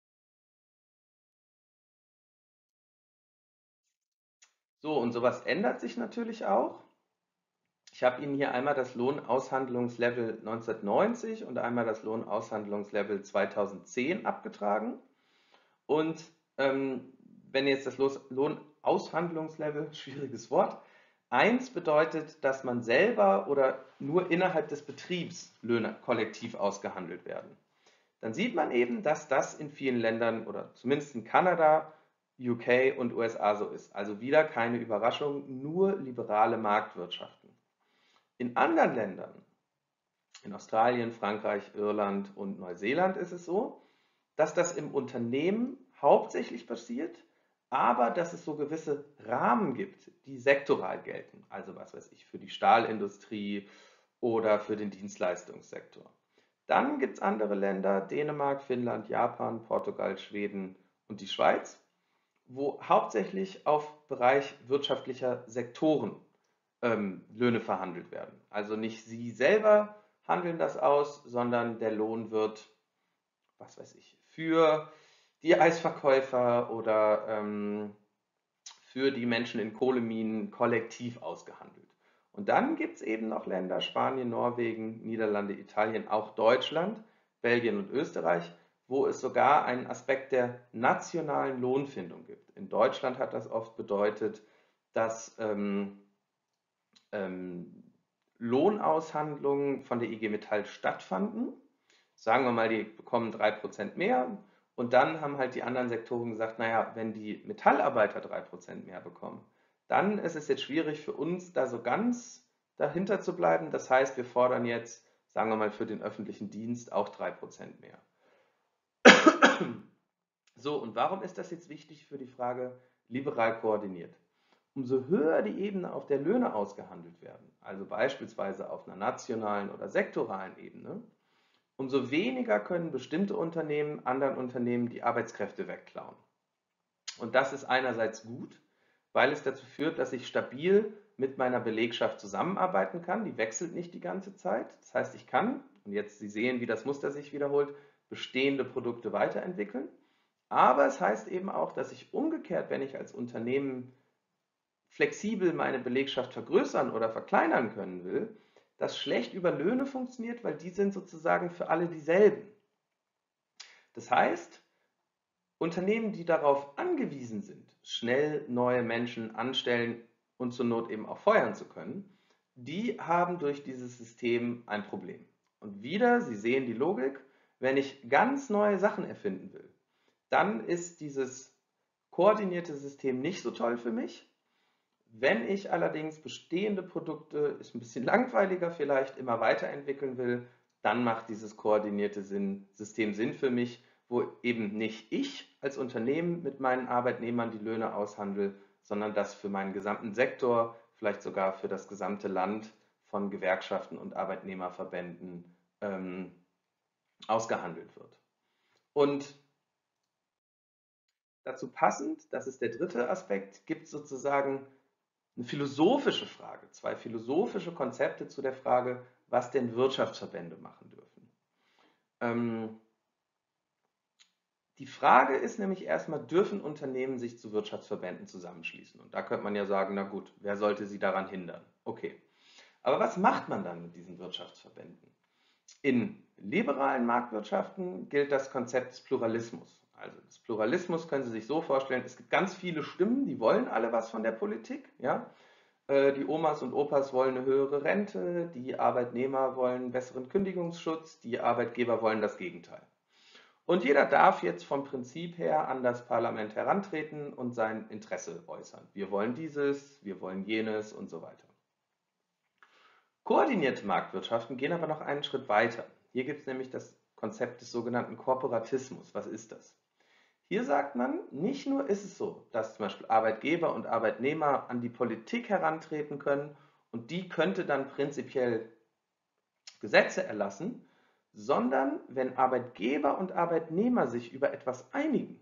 So, und sowas ändert sich natürlich auch. Ich habe Ihnen hier einmal das Lohnaushandlungslevel neunzehnhundertneunzig und einmal das Lohnaushandlungslevel zweitausendzehn abgetragen. Und ähm, wenn jetzt das Lohnaushandlungslevel, schwieriges Wort, eins bedeutet, dass man selber oder nur innerhalb des Betriebs Löhne kollektiv ausgehandelt werden, dann sieht man eben, dass das in vielen Ländern oder zumindest in Kanada, U K und U S A so ist. Also wieder keine Überraschung, nur liberale Marktwirtschaften. In anderen Ländern, in Australien, Frankreich, Irland und Neuseeland ist es so, dass das im Unternehmen hauptsächlich passiert, aber dass es so gewisse Rahmen gibt, die sektoral gelten. Also was weiß ich, für die Stahlindustrie oder für den Dienstleistungssektor. Dann gibt es andere Länder, Dänemark, Finnland, Japan, Portugal, Schweden und die Schweiz, wo hauptsächlich auf Bereich wirtschaftlicher Sektoren ähm, Löhne verhandelt werden. Also nicht Sie selber handeln das aus, sondern der Lohn wird, was weiß ich, für die Eisverkäufer oder ähm, für die Menschen in Kohleminen kollektiv ausgehandelt. Und dann gibt es eben noch Länder, Spanien, Norwegen, Niederlande, Italien, auch Deutschland, Belgien und Österreich, wo es sogar einen Aspekt der nationalen Lohnfindung gibt. In Deutschland hat das oft bedeutet, dass ähm, ähm, Lohnaushandlungen von der I G Metall stattfanden. Sagen wir mal, die bekommen drei Prozent mehr. Und dann haben halt die anderen Sektoren gesagt, naja, wenn die Metallarbeiter drei Prozent mehr bekommen, dann ist es jetzt schwierig für uns, da so ganz dahinter zu bleiben. Das heißt, wir fordern jetzt, sagen wir mal, für den öffentlichen Dienst auch drei Prozent mehr. So, und warum ist das jetzt wichtig für die Frage liberal koordiniert? Umso höher die Ebene, auf der Löhne ausgehandelt werden, also beispielsweise auf einer nationalen oder sektoralen Ebene, umso weniger können bestimmte Unternehmen anderen Unternehmen die Arbeitskräfte wegklauen. Und das ist einerseits gut, weil es dazu führt, dass ich stabil mit meiner Belegschaft zusammenarbeiten kann. Die wechselt nicht die ganze Zeit. Das heißt, ich kann, und jetzt Sie sehen, wie das Muster sich wiederholt, bestehende Produkte weiterentwickeln. Aber es heißt eben auch, dass ich umgekehrt, wenn ich als Unternehmen flexibel meine Belegschaft vergrößern oder verkleinern können will, das schlecht über Löhne funktioniert, weil die sind sozusagen für alle dieselben. Das heißt, Unternehmen, die darauf angewiesen sind, schnell neue Menschen anstellen und zur Not eben auch feuern zu können, die haben durch dieses System ein Problem. Und wieder, Sie sehen die Logik, wenn ich ganz neue Sachen erfinden will, dann ist dieses koordinierte System nicht so toll für mich. Wenn ich allerdings bestehende Produkte, ist ein bisschen langweiliger vielleicht, immer weiterentwickeln will, dann macht dieses koordinierte System Sinn für mich, wo eben nicht ich als Unternehmen mit meinen Arbeitnehmern die Löhne aushandle, sondern das für meinen gesamten Sektor, vielleicht sogar für das gesamte Land von Gewerkschaften und Arbeitnehmerverbänden ähm, ausgehandelt wird. Und dazu passend, das ist der dritte Aspekt, gibt es sozusagen eine philosophische Frage, zwei philosophische Konzepte zu der Frage, was denn Wirtschaftsverbände machen dürfen. Ähm, die Frage ist nämlich erstmal, dürfen Unternehmen sich zu Wirtschaftsverbänden zusammenschließen? Und da könnte man ja sagen, na gut, wer sollte sie daran hindern? Okay. Aber was macht man dann mit diesen Wirtschaftsverbänden? In liberalen Marktwirtschaften gilt das Konzept des Pluralismus. Also das Pluralismus können Sie sich so vorstellen, es gibt ganz viele Stimmen, die wollen alle was von der Politik. Ja? Die Omas und Opas wollen eine höhere Rente, die Arbeitnehmer wollen besseren Kündigungsschutz, die Arbeitgeber wollen das Gegenteil. Und jeder darf jetzt vom Prinzip her an das Parlament herantreten und sein Interesse äußern. Wir wollen dieses, wir wollen jenes und so weiter. Koordinierte Marktwirtschaften gehen aber noch einen Schritt weiter. Hier gibt es nämlich das Konzept des sogenannten Korporatismus. Was ist das? Hier sagt man, nicht nur ist es so, dass zum Beispiel Arbeitgeber und Arbeitnehmer an die Politik herantreten können und die könnte dann prinzipiell Gesetze erlassen, sondern wenn Arbeitgeber und Arbeitnehmer sich über etwas einigen,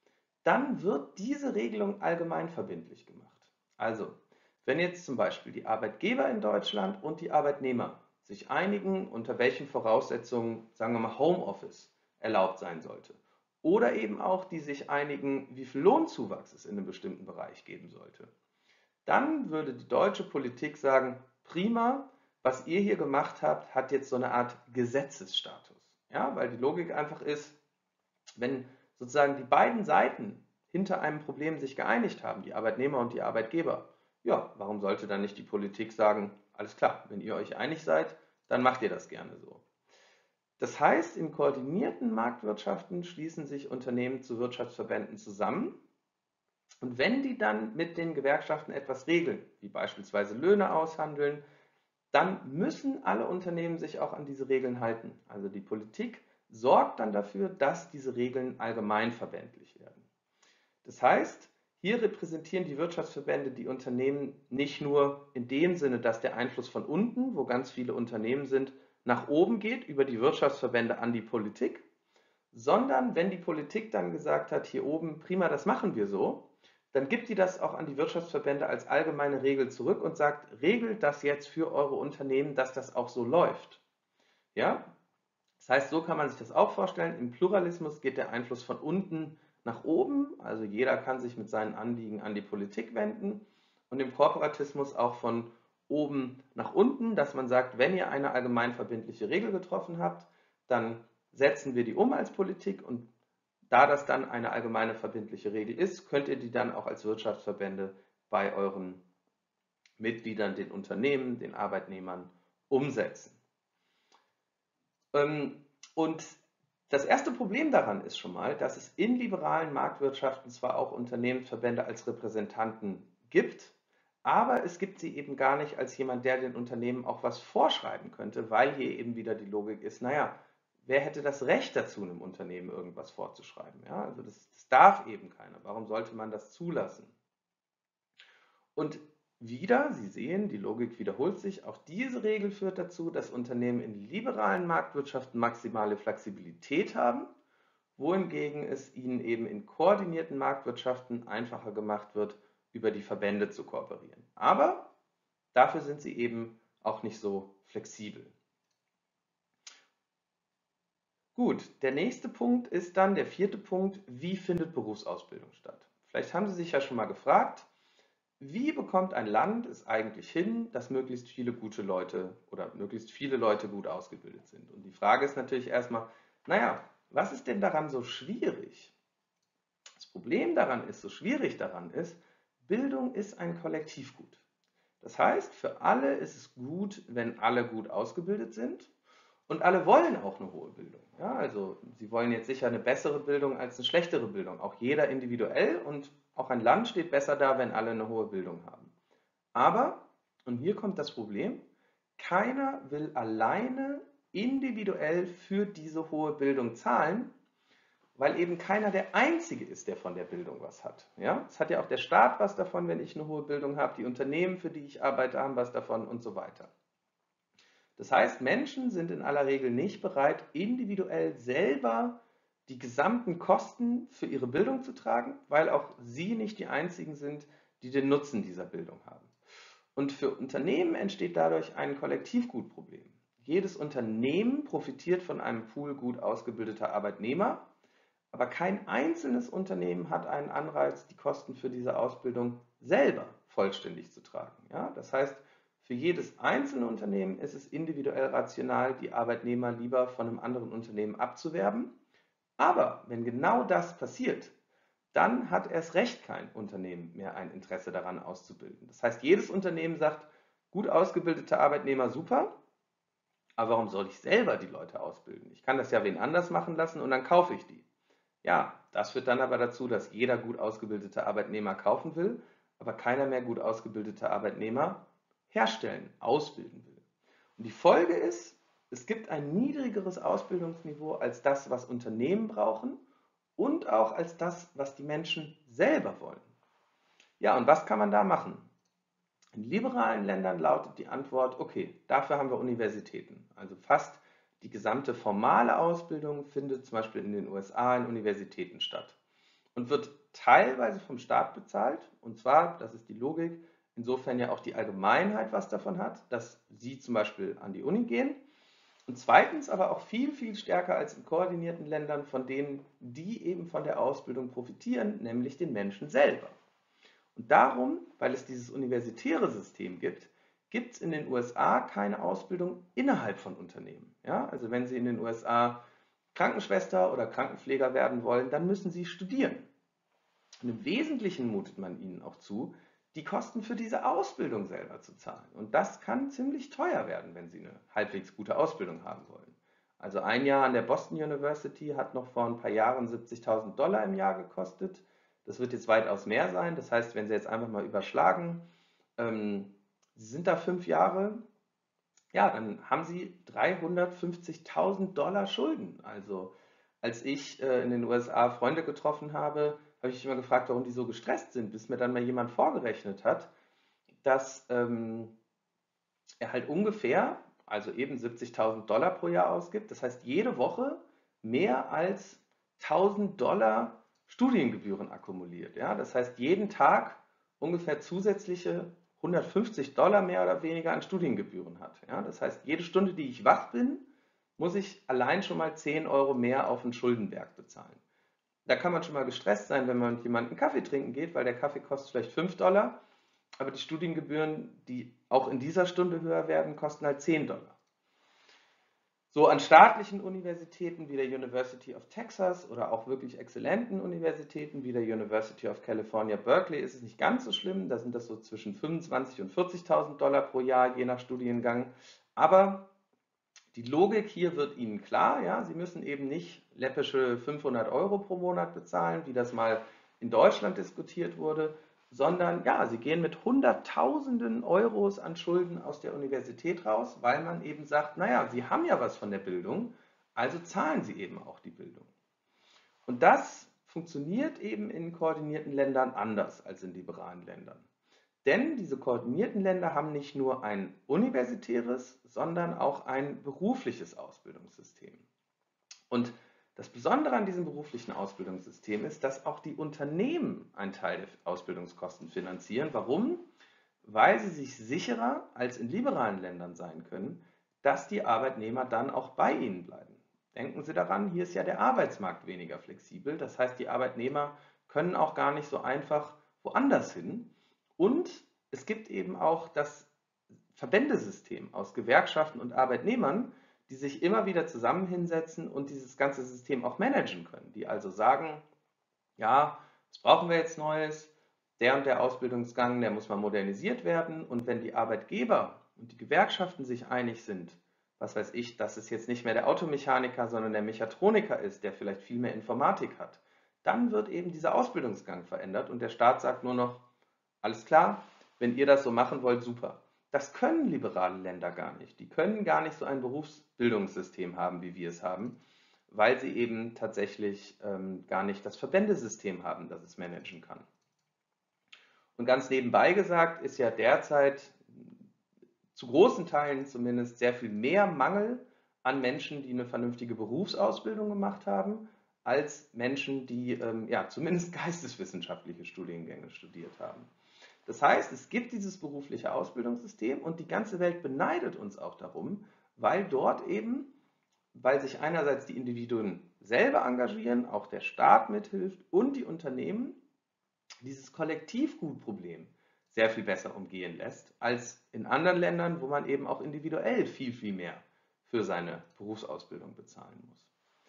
dann wird diese Regelung allgemeinverbindlich gemacht. Also, wenn jetzt zum Beispiel die Arbeitgeber in Deutschland und die Arbeitnehmer sich einigen, unter welchen Voraussetzungen, sagen wir mal, Homeoffice erlaubt sein sollte, oder eben auch die sich einigen, wie viel Lohnzuwachs es in einem bestimmten Bereich geben sollte, dann würde die deutsche Politik sagen, prima, was ihr hier gemacht habt, hat jetzt so eine Art Gesetzesstatus. Ja, weil die Logik einfach ist, wenn sozusagen die beiden Seiten hinter einem Problem sich geeinigt haben, die Arbeitnehmer und die Arbeitgeber, ja, warum sollte dann nicht die Politik sagen, alles klar, wenn ihr euch einig seid, dann macht ihr das gerne so. Das heißt, in koordinierten Marktwirtschaften schließen sich Unternehmen zu Wirtschaftsverbänden zusammen und wenn die dann mit den Gewerkschaften etwas regeln, wie beispielsweise Löhne aushandeln, dann müssen alle Unternehmen sich auch an diese Regeln halten. Also die Politik sorgt dann dafür, dass diese Regeln allgemeinverbindlich werden. Das heißt, hier repräsentieren die Wirtschaftsverbände die Unternehmen nicht nur in dem Sinne, dass der Einfluss von unten, wo ganz viele Unternehmen sind, nach oben geht über die Wirtschaftsverbände an die Politik, sondern wenn die Politik dann gesagt hat, hier oben, prima, das machen wir so, dann gibt die das auch an die Wirtschaftsverbände als allgemeine Regel zurück und sagt, regelt das jetzt für eure Unternehmen, dass das auch so läuft. Ja? Das heißt, so kann man sich das auch vorstellen. Im Pluralismus geht der Einfluss von unten nach oben, also jeder kann sich mit seinen Anliegen an die Politik wenden und im Korporatismus auch von oben nach unten, dass man sagt, wenn ihr eine allgemeinverbindliche Regel getroffen habt, dann setzen wir die um als Politik und da das dann eine allgemeine verbindliche Regel ist, könnt ihr die dann auch als Wirtschaftsverbände bei euren Mitgliedern, den Unternehmen, den Arbeitnehmern umsetzen. Und das erste Problem daran ist schon mal, dass es in liberalen Marktwirtschaften zwar auch Unternehmensverbände als Repräsentanten gibt, aber es gibt sie eben gar nicht als jemand, der den Unternehmen auch was vorschreiben könnte, weil hier eben wieder die Logik ist, naja, wer hätte das Recht dazu, einem Unternehmen irgendwas vorzuschreiben? Ja, also das, das darf eben keiner. Warum sollte man das zulassen? Und wieder, Sie sehen, die Logik wiederholt sich, auch diese Regel führt dazu, dass Unternehmen in liberalen Marktwirtschaften maximale Flexibilität haben, wohingegen es ihnen eben in koordinierten Marktwirtschaften einfacher gemacht wird, über die Verbände zu kooperieren. Aber dafür sind sie eben auch nicht so flexibel. Gut, der nächste Punkt ist dann der vierte Punkt, wie findet Berufsausbildung statt? Vielleicht haben Sie sich ja schon mal gefragt, wie bekommt ein Land es eigentlich hin, dass möglichst viele gute Leute oder möglichst viele Leute gut ausgebildet sind? Und die Frage ist natürlich erstmal, naja, was ist denn daran so schwierig? Das Problem daran ist, so schwierig daran ist, Bildung ist ein Kollektivgut. Das heißt, für alle ist es gut, wenn alle gut ausgebildet sind. Und alle wollen auch eine hohe Bildung. Ja, also sie wollen jetzt sicher eine bessere Bildung als eine schlechtere Bildung. Auch jeder individuell und auch ein Land steht besser da, wenn alle eine hohe Bildung haben. Aber, und hier kommt das Problem, keiner will alleine individuell für diese hohe Bildung zahlen, weil eben keiner der Einzige ist, der von der Bildung was hat. Ja? Es hat ja auch der Staat was davon, wenn ich eine hohe Bildung habe, die Unternehmen, für die ich arbeite, haben was davon und so weiter. Das heißt, Menschen sind in aller Regel nicht bereit, individuell selber die gesamten Kosten für ihre Bildung zu tragen, weil auch sie nicht die einzigen sind, die den Nutzen dieser Bildung haben. Und für Unternehmen entsteht dadurch ein Kollektivgutproblem. Jedes Unternehmen profitiert von einem Pool gut ausgebildeter Arbeitnehmer, aber kein einzelnes Unternehmen hat einen Anreiz, die Kosten für diese Ausbildung selber vollständig zu tragen. Ja? Das heißt, für jedes einzelne Unternehmen ist es individuell rational, die Arbeitnehmer lieber von einem anderen Unternehmen abzuwerben. Aber wenn genau das passiert, dann hat erst recht kein Unternehmen mehr ein Interesse daran auszubilden. Das heißt, jedes Unternehmen sagt, gut ausgebildete Arbeitnehmer super, aber warum soll ich selber die Leute ausbilden? Ich kann das ja wen anders machen lassen und dann kaufe ich die. Ja, das führt dann aber dazu, dass jeder gut ausgebildete Arbeitnehmer kaufen will, aber keiner mehr gut ausgebildete Arbeitnehmer herstellen, ausbilden will. Und die Folge ist, es gibt ein niedrigeres Ausbildungsniveau als das, was Unternehmen brauchen und auch als das, was die Menschen selber wollen. Ja, und was kann man da machen? In liberalen Ländern lautet die Antwort, okay, dafür haben wir Universitäten. Also fast die gesamte formale Ausbildung findet zum Beispiel in den U S A in Universitäten statt und wird teilweise vom Staat bezahlt. Und zwar, das ist die Logik, insofern ja auch die Allgemeinheit was davon hat, dass sie zum Beispiel an die Uni gehen. Und zweitens aber auch viel, viel stärker als in koordinierten Ländern von denen, die eben von der Ausbildung profitieren, nämlich den Menschen selber. Und darum, weil es dieses universitäre System gibt, gibt es in den U S A keine Ausbildung innerhalb von Unternehmen. Ja? Also wenn Sie in den U S A Krankenschwester oder Krankenpfleger werden wollen, dann müssen Sie studieren. Und im Wesentlichen mutet man ihnen auch zu, die Kosten für diese Ausbildung selber zu zahlen. Und das kann ziemlich teuer werden, wenn Sie eine halbwegs gute Ausbildung haben wollen. Also ein Jahr an der Boston University hat noch vor ein paar Jahren siebzigtausend Dollar im Jahr gekostet. Das wird jetzt weitaus mehr sein. Das heißt, wenn Sie jetzt einfach mal überschlagen, ähm, Sie sind da fünf Jahre, ja, dann haben Sie dreihundertfünfzigtausend Dollar Schulden. Also als ich äh, in den U S A Freunde getroffen habe, habe ich mich immer gefragt, warum die so gestresst sind, bis mir dann mal jemand vorgerechnet hat, dass ähm, er halt ungefähr, also eben siebzigtausend Dollar pro Jahr ausgibt. Das heißt, jede Woche mehr als tausend Dollar Studiengebühren akkumuliert. Ja? Das heißt, jeden Tag ungefähr zusätzliche hundertfünfzig Dollar mehr oder weniger an Studiengebühren hat. Ja? Das heißt, jede Stunde, die ich wach bin, muss ich allein schon mal zehn Euro mehr auf den Schuldenberg bezahlen. Da kann man schon mal gestresst sein, wenn man mit jemandem Kaffee trinken geht, weil der Kaffee kostet vielleicht fünf Dollar, aber die Studiengebühren, die auch in dieser Stunde höher werden, kosten halt zehn Dollar. So an staatlichen Universitäten wie der University of Texas oder auch wirklich exzellenten Universitäten wie der University of California, Berkeley ist es nicht ganz so schlimm. Da sind das so zwischen fünfundzwanzigtausend und vierzigtausend Dollar pro Jahr, je nach Studiengang. Aber die Logik hier wird Ihnen klar. Ja? Sie müssen eben nicht läppische fünfhundert Euro pro Monat bezahlen, wie das mal in Deutschland diskutiert wurde, sondern ja, Sie gehen mit Hunderttausenden Euros an Schulden aus der Universität raus, weil man eben sagt, naja, Sie haben ja was von der Bildung, also zahlen Sie eben auch die Bildung. Und das funktioniert eben in koordinierten Ländern anders als in liberalen Ländern. Denn diese koordinierten Länder haben nicht nur ein universitäres, sondern auch ein berufliches Ausbildungssystem. Und das Besondere an diesem beruflichen Ausbildungssystem ist, dass auch die Unternehmen einen Teil der Ausbildungskosten finanzieren. Warum? Weil sie sich sicherer als in liberalen Ländern sein können, dass die Arbeitnehmer dann auch bei ihnen bleiben. Denken Sie daran, hier ist ja der Arbeitsmarkt weniger flexibel. Das heißt, die Arbeitnehmer können auch gar nicht so einfach woanders hin. Und es gibt eben auch das Verbändesystem aus Gewerkschaften und Arbeitnehmern, die sich immer wieder zusammen hinsetzen und dieses ganze System auch managen können. Die also sagen, ja, was brauchen wir jetzt Neues? Der und der Ausbildungsgang, der muss mal modernisiert werden. Und wenn die Arbeitgeber und die Gewerkschaften sich einig sind, was weiß ich, dass es jetzt nicht mehr der Automechaniker, sondern der Mechatroniker ist, der vielleicht viel mehr Informatik hat, dann wird eben dieser Ausbildungsgang verändert und der Staat sagt nur noch, alles klar, wenn ihr das so machen wollt, super. Das können liberale Länder gar nicht. Die können gar nicht so ein Berufsbildungssystem haben, wie wir es haben, weil sie eben tatsächlich ähm, gar nicht das Verbändesystem haben, das es managen kann. Und ganz nebenbei gesagt ist ja derzeit zu großen Teilen zumindest sehr viel mehr Mangel an Menschen, die eine vernünftige Berufsausbildung gemacht haben, als Menschen, die ähm, ja, zumindest geisteswissenschaftliche Studiengänge studiert haben. Das heißt, es gibt dieses berufliche Ausbildungssystem und die ganze Welt beneidet uns auch darum, weil dort eben, weil sich einerseits die Individuen selber engagieren, auch der Staat mithilft und die Unternehmen, dieses Kollektivgutproblem sehr viel besser umgehen lässt, als in anderen Ländern, wo man eben auch individuell viel, viel mehr für seine Berufsausbildung bezahlen muss.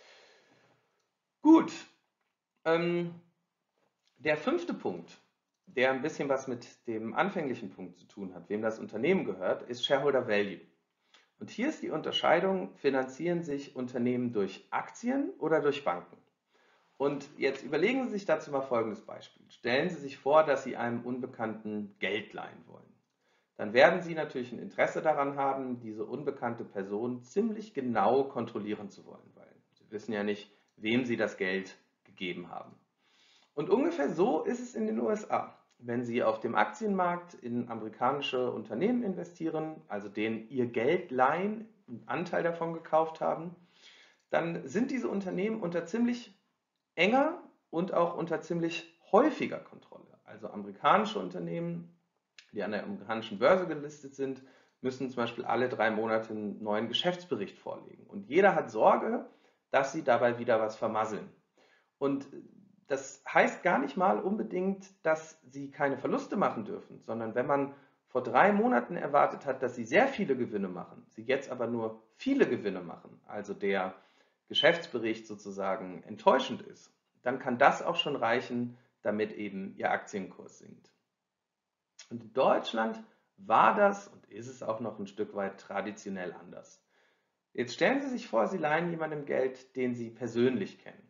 Gut, ähm, der fünfte Punkt, der ein bisschen was mit dem anfänglichen Punkt zu tun hat, wem das Unternehmen gehört, ist Shareholder Value. Und hier ist die Unterscheidung, finanzieren sich Unternehmen durch Aktien oder durch Banken? Und jetzt überlegen Sie sich dazu mal folgendes Beispiel. Stellen Sie sich vor, dass Sie einem Unbekannten Geld leihen wollen. dann werden Sie natürlich ein Interesse daran haben, diese unbekannte Person ziemlich genau kontrollieren zu wollen, weil Sie wissen ja nicht, wem Sie das Geld gegeben haben. Und ungefähr so ist es in den U S A. Wenn Sie auf dem Aktienmarkt in amerikanische Unternehmen investieren, also denen Ihr Geld leihen, einen Anteil davon gekauft haben, dann sind diese Unternehmen unter ziemlich enger und auch unter ziemlich häufiger Kontrolle. Also amerikanische Unternehmen, die an der amerikanischen Börse gelistet sind, müssen zum Beispiel alle drei Monate einen neuen Geschäftsbericht vorlegen. Und jeder hat Sorge, dass sie dabei wieder was vermasseln. Und das heißt gar nicht mal unbedingt, dass sie keine Verluste machen dürfen, sondern wenn man vor drei Monaten erwartet hat, dass sie sehr viele Gewinne machen, sie jetzt aber nur viele Gewinne machen, also der Geschäftsbericht sozusagen enttäuschend ist, dann kann das auch schon reichen, damit eben ihr Aktienkurs sinkt. Und in Deutschland war das und ist es auch noch ein Stück weit traditionell anders. Jetzt stellen Sie sich vor, Sie leihen jemandem Geld, den Sie persönlich kennen.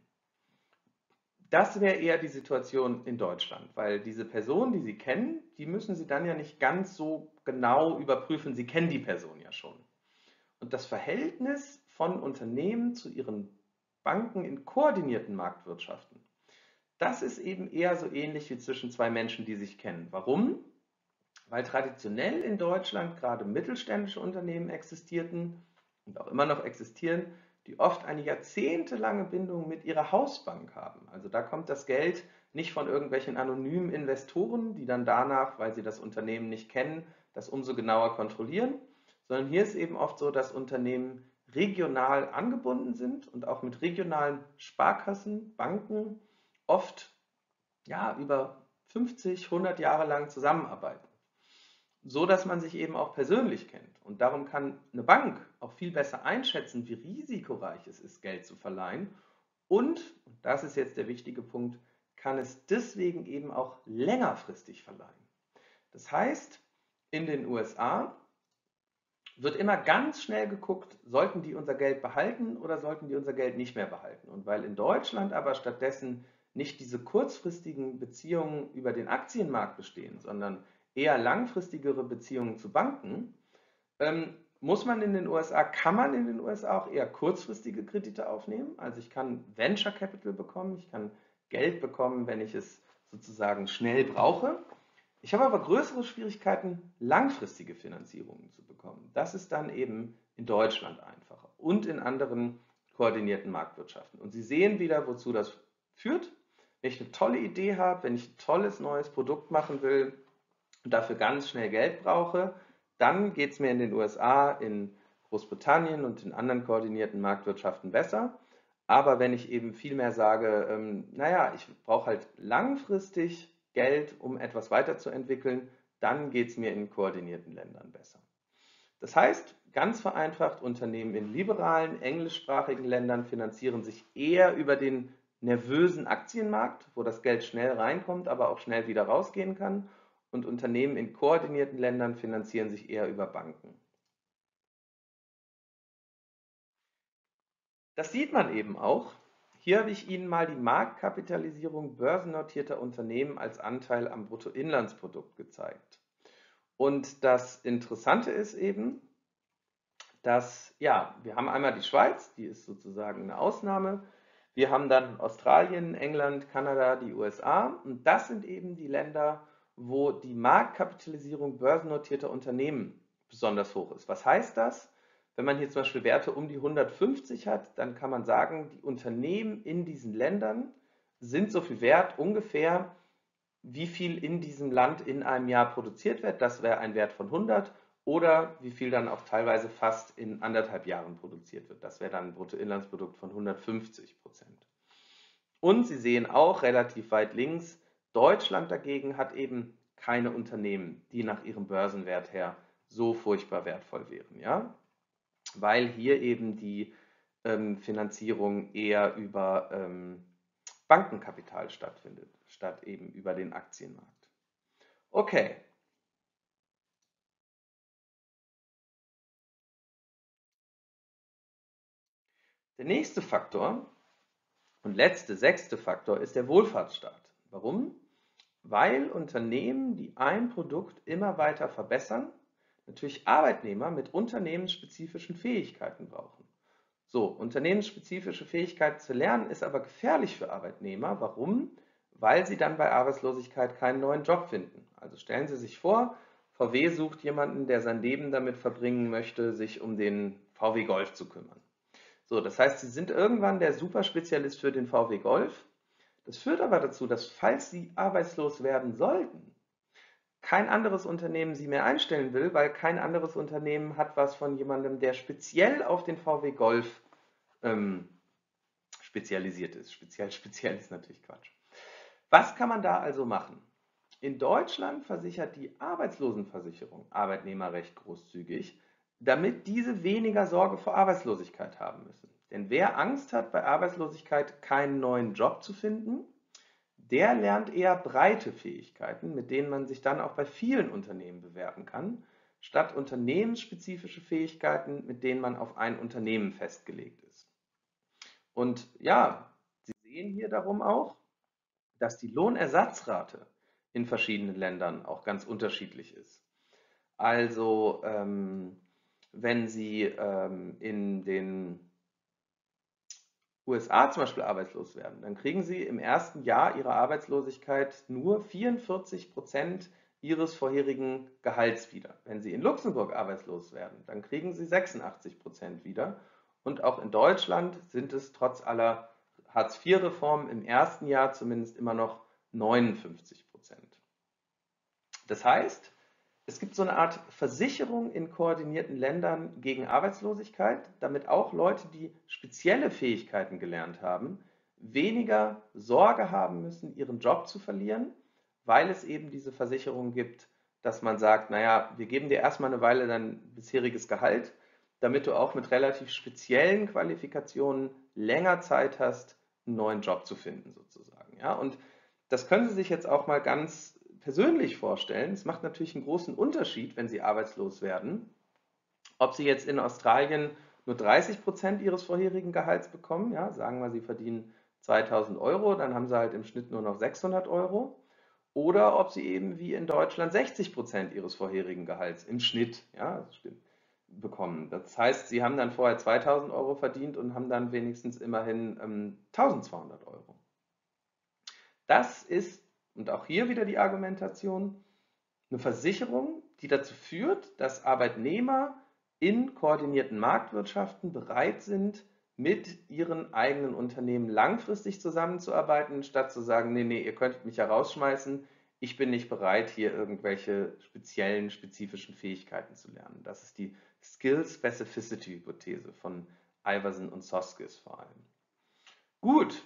Das wäre eher die Situation in Deutschland, weil diese Person, die Sie kennen, die müssen Sie dann ja nicht ganz so genau überprüfen. Sie kennen die Person ja schon. Und das Verhältnis von Unternehmen zu ihren Banken in koordinierten Marktwirtschaften, das ist eben eher so ähnlich wie zwischen zwei Menschen, die sich kennen. Warum? Weil traditionell in Deutschland gerade mittelständische Unternehmen existierten und auch immer noch existieren, die oft eine jahrzehntelange Bindung mit ihrer Hausbank haben. Also da kommt das Geld nicht von irgendwelchen anonymen Investoren, die dann danach, weil sie das Unternehmen nicht kennen, das umso genauer kontrollieren, sondern hier ist eben oft so, dass Unternehmen regional angebunden sind und auch mit regionalen Sparkassen, Banken oft ja, über fünfzig, hundert Jahre lang zusammenarbeiten, so dass man sich eben auch persönlich kennt. Und darum kann eine Bank auch viel besser einschätzen, wie risikoreich es ist, Geld zu verleihen. Und, und das ist jetzt der wichtige Punkt, kann es deswegen eben auch längerfristig verleihen. Das heißt, in den U S A wird immer ganz schnell geguckt, sollten die unser Geld behalten oder sollten die unser Geld nicht mehr behalten. Und weil in Deutschland aber stattdessen nicht diese kurzfristigen Beziehungen über den Aktienmarkt bestehen, sondern eher langfristigere Beziehungen zu Banken, ähm, muss man in den U S A, kann man in den U S A auch eher kurzfristige Kredite aufnehmen. Also ich kann Venture Capital bekommen, ich kann Geld bekommen, wenn ich es sozusagen schnell brauche. Ich habe aber größere Schwierigkeiten, langfristige Finanzierungen zu bekommen. Das ist dann eben in Deutschland einfacher und in anderen koordinierten Marktwirtschaften. Und Sie sehen wieder, wozu das führt. Wenn ich eine tolle Idee habe, wenn ich ein tolles neues Produkt machen will und dafür ganz schnell Geld brauche, dann geht es mir in den U S A, in Großbritannien und in anderen koordinierten Marktwirtschaften besser. Aber wenn ich eben viel mehr sage, ähm, naja, ich brauche halt langfristig Geld, um etwas weiterzuentwickeln, dann geht es mir in koordinierten Ländern besser. Das heißt, ganz vereinfacht, Unternehmen in liberalen, englischsprachigen Ländern finanzieren sich eher über den nervösen Aktienmarkt, wo das Geld schnell reinkommt, aber auch schnell wieder rausgehen kann. Und Unternehmen in koordinierten Ländern finanzieren sich eher über Banken. Das sieht man eben auch. Hier habe ich Ihnen mal die Marktkapitalisierung börsennotierter Unternehmen als Anteil am Bruttoinlandsprodukt gezeigt. Und das Interessante ist eben, dass, ja, wir haben einmal die Schweiz, die ist sozusagen eine Ausnahme. Wir haben dann Australien, England, Kanada, die U S A. Und das sind eben die Länder, wo die Marktkapitalisierung börsennotierter Unternehmen besonders hoch ist. Was heißt das? Wenn man hier zum Beispiel Werte um die hundertfünfzig hat, dann kann man sagen, die Unternehmen in diesen Ländern sind so viel wert ungefähr, wie viel in diesem Land in einem Jahr produziert wird. Das wäre ein Wert von hundert. Oder wie viel dann auch teilweise fast in anderthalb Jahren produziert wird. Das wäre dann ein Bruttoinlandsprodukt von hundertfünfzig Prozent. Und Sie sehen auch relativ weit links, Deutschland dagegen hat eben keine Unternehmen, die nach ihrem Börsenwert her so furchtbar wertvoll wären. Ja? Weil hier eben die ähm, Finanzierung eher über ähm, Bankenkapital stattfindet, statt eben über den Aktienmarkt. Okay. Der nächste Faktor und letzte, sechste Faktor ist der Wohlfahrtsstaat. Warum? weil Unternehmen, die ein Produkt immer weiter verbessern, natürlich Arbeitnehmer mit unternehmensspezifischen Fähigkeiten brauchen. So, unternehmensspezifische Fähigkeiten zu lernen ist aber gefährlich für Arbeitnehmer. Warum? Weil sie dann bei Arbeitslosigkeit keinen neuen Job finden. Also stellen Sie sich vor, V W sucht jemanden, der sein Leben damit verbringen möchte, sich um den V W Golf zu kümmern. So, das heißt, Sie sind irgendwann der Superspezialist für den V W Golf. Das führt aber dazu, dass falls Sie arbeitslos werden sollten, kein anderes Unternehmen Sie mehr einstellen will, weil kein anderes Unternehmen hat was von jemandem, der speziell auf den V W Golf ähm, spezialisiert ist. Speziell, speziell ist natürlich Quatsch. Was kann man da also machen? In Deutschland versichert die Arbeitslosenversicherung Arbeitnehmer recht großzügig, damit diese weniger Sorge vor Arbeitslosigkeit haben müssen. Denn wer Angst hat, bei Arbeitslosigkeit keinen neuen Job zu finden, der lernt eher breite Fähigkeiten, mit denen man sich dann auch bei vielen Unternehmen bewerben kann, statt unternehmensspezifische Fähigkeiten, mit denen man auf ein Unternehmen festgelegt ist. Und ja, Sie sehen hier darum auch, dass die Lohnersatzrate in verschiedenen Ländern auch ganz unterschiedlich ist. Also ähm, wenn Sie ähm, in den U S A zum Beispiel arbeitslos werden, dann kriegen Sie im ersten Jahr Ihrer Arbeitslosigkeit nur vierundvierzig Prozent Ihres vorherigen Gehalts wieder. Wenn Sie in Luxemburg arbeitslos werden, dann kriegen Sie sechsundachtzig Prozent wieder. Und auch in Deutschland sind es trotz aller Hartz vier Reformen im ersten Jahr zumindest immer noch neunundfünfzig Prozent. Das heißt, es gibt so eine Art Versicherung in koordinierten Ländern gegen Arbeitslosigkeit, damit auch Leute, die spezielle Fähigkeiten gelernt haben, weniger Sorge haben müssen, ihren Job zu verlieren, weil es eben diese Versicherung gibt, dass man sagt, naja, wir geben dir erstmal eine Weile dein bisheriges Gehalt, damit du auch mit relativ speziellen Qualifikationen länger Zeit hast, einen neuen Job zu finden sozusagen. Ja? Und das können Sie sich jetzt auch mal ganz persönlich vorstellen. Es macht natürlich einen großen Unterschied, wenn Sie arbeitslos werden, ob Sie jetzt in Australien nur dreißig Prozent Ihres vorherigen Gehalts bekommen, ja, sagen wir, Sie verdienen zweitausend Euro, dann haben Sie halt im Schnitt nur noch sechshundert Euro, oder ob Sie eben wie in Deutschland sechzig Prozent Ihres vorherigen Gehalts im Schnitt, ja, das stimmt, bekommen. Das heißt, Sie haben dann vorher zweitausend Euro verdient und haben dann wenigstens immerhin ähm, eintausendzweihundert Euro. Das ist, und auch hier wieder die Argumentation, eine Versicherung, die dazu führt, dass Arbeitnehmer in koordinierten Marktwirtschaften bereit sind, mit ihren eigenen Unternehmen langfristig zusammenzuarbeiten, statt zu sagen, nee, nee, ihr könntet mich ja rausschmeißen, ich bin nicht bereit, hier irgendwelche speziellen, spezifischen Fähigkeiten zu lernen. Das ist die Skill-Specificity-Hypothese von Iverson und Soskis vor allem. Gut.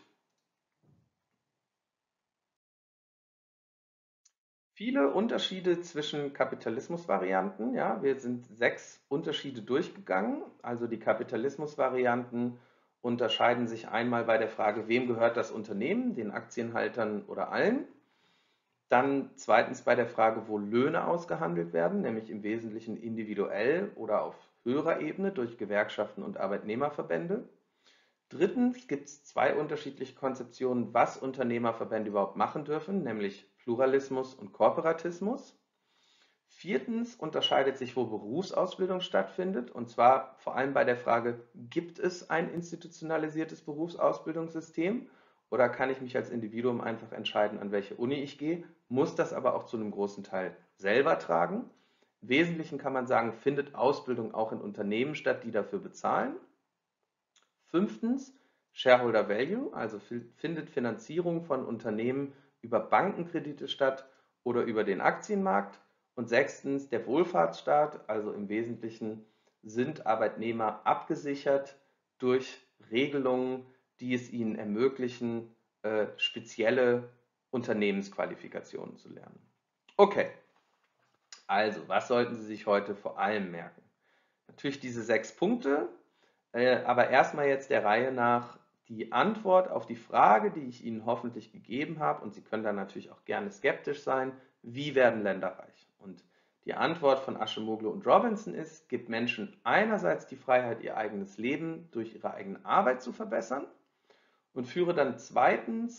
Viele Unterschiede zwischen Kapitalismusvarianten. Ja, wir sind sechs Unterschiede durchgegangen. Also die Kapitalismusvarianten unterscheiden sich einmal bei der Frage, wem gehört das Unternehmen, den Aktienhaltern oder allen. Dann zweitens bei der Frage, wo Löhne ausgehandelt werden, nämlich im Wesentlichen individuell oder auf höherer Ebene durch Gewerkschaften und Arbeitnehmerverbände. Drittens gibt es zwei unterschiedliche Konzeptionen, was Unternehmerverbände überhaupt machen dürfen, nämlich Pluralismus und Korporatismus. Viertens unterscheidet sich, wo Berufsausbildung stattfindet, und zwar vor allem bei der Frage, gibt es ein institutionalisiertes Berufsausbildungssystem oder kann ich mich als Individuum einfach entscheiden, an welche Uni ich gehe, muss das aber auch zu einem großen Teil selber tragen. Im Wesentlichen kann man sagen, findet Ausbildung auch in Unternehmen statt, die dafür bezahlen. Fünftens, Shareholder Value, also findet Finanzierung von Unternehmen über Bankenkredite statt oder über den Aktienmarkt. Und sechstens, der Wohlfahrtsstaat, also im Wesentlichen sind Arbeitnehmer abgesichert durch Regelungen, die es ihnen ermöglichen, äh, spezielle Unternehmensqualifikationen zu lernen. Okay, also was sollten Sie sich heute vor allem merken? Natürlich diese sechs Punkte, äh, aber erstmal jetzt der Reihe nach die Antwort auf die Frage, die ich Ihnen hoffentlich gegeben habe, und Sie können da natürlich auch gerne skeptisch sein, wie werden Länder reich? Und die Antwort von Acemoglu und Robinson ist, gibt Menschen einerseits die Freiheit, ihr eigenes Leben durch ihre eigene Arbeit zu verbessern und führe dann zweitens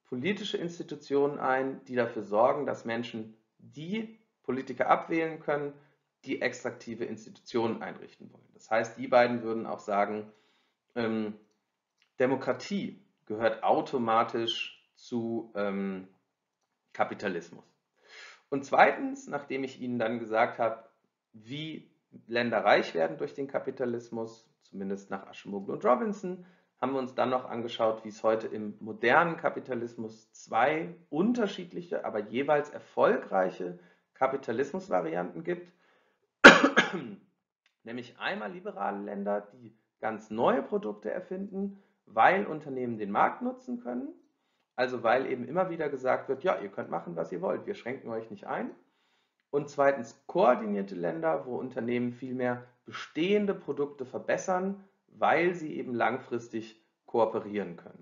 politische Institutionen ein, die dafür sorgen, dass Menschen die Politiker abwählen können, die extraktive Institutionen einrichten wollen. Das heißt, die beiden würden auch sagen, ähm, Demokratie gehört automatisch zu ähm, Kapitalismus. Und zweitens, nachdem ich Ihnen dann gesagt habe, wie Länder reich werden durch den Kapitalismus, zumindest nach Acemoglu und Robinson, haben wir uns dann noch angeschaut, wie es heute im modernen Kapitalismus zwei unterschiedliche, aber jeweils erfolgreiche Kapitalismusvarianten gibt. Nämlich einmal liberale Länder, die ganz neue Produkte erfinden, weil Unternehmen den Markt nutzen können. Also weil eben immer wieder gesagt wird, ja, ihr könnt machen, was ihr wollt, wir schränken euch nicht ein. Und zweitens koordinierte Länder, wo Unternehmen vielmehr bestehende Produkte verbessern, weil sie eben langfristig kooperieren können.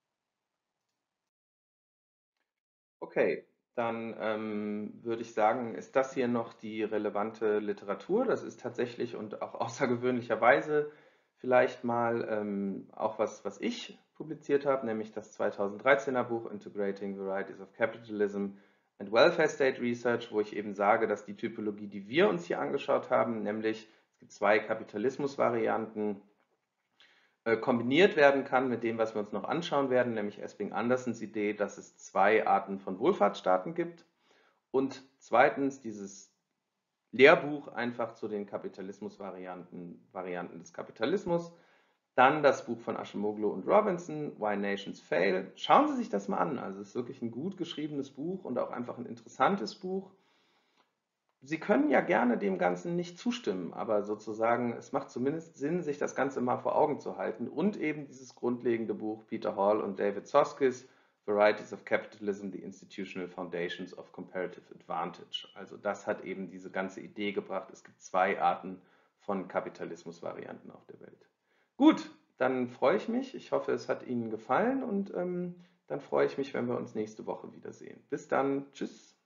Okay, dann ähm, würde ich sagen, ist das hier noch die relevante Literatur. Das ist tatsächlich und auch außergewöhnlicherweise vielleicht mal ähm, auch was, was ich publiziert habe, nämlich das zweitausenddreizehner Buch Integrating Varieties of Capitalism and Welfare State Research, wo ich eben sage, dass die Typologie, die wir uns hier angeschaut haben, nämlich es gibt zwei Kapitalismusvarianten, kombiniert werden kann mit dem, was wir uns noch anschauen werden, nämlich Esping-Andersens Idee, dass es zwei Arten von Wohlfahrtsstaaten gibt und zweitens dieses Lehrbuch einfach zu den Kapitalismusvarianten Varianten des Kapitalismus. Dann das Buch von Acemoglu und Robinson, Why Nations Fail. Schauen Sie sich das mal an. Also es ist wirklich ein gut geschriebenes Buch und auch einfach ein interessantes Buch. Sie können ja gerne dem Ganzen nicht zustimmen, aber sozusagen, es macht zumindest Sinn, sich das Ganze mal vor Augen zu halten und eben dieses grundlegende Buch Peter Hall und David Soskice, Varieties of Capitalism, the Institutional Foundations of Comparative Advantage. Also das hat eben diese ganze Idee gebracht, es gibt zwei Arten von Kapitalismusvarianten auf der Welt. Gut, dann freue ich mich. Ich hoffe, es hat Ihnen gefallen und ähm, dann freue ich mich, wenn wir uns nächste Woche wiedersehen. Bis dann, tschüss.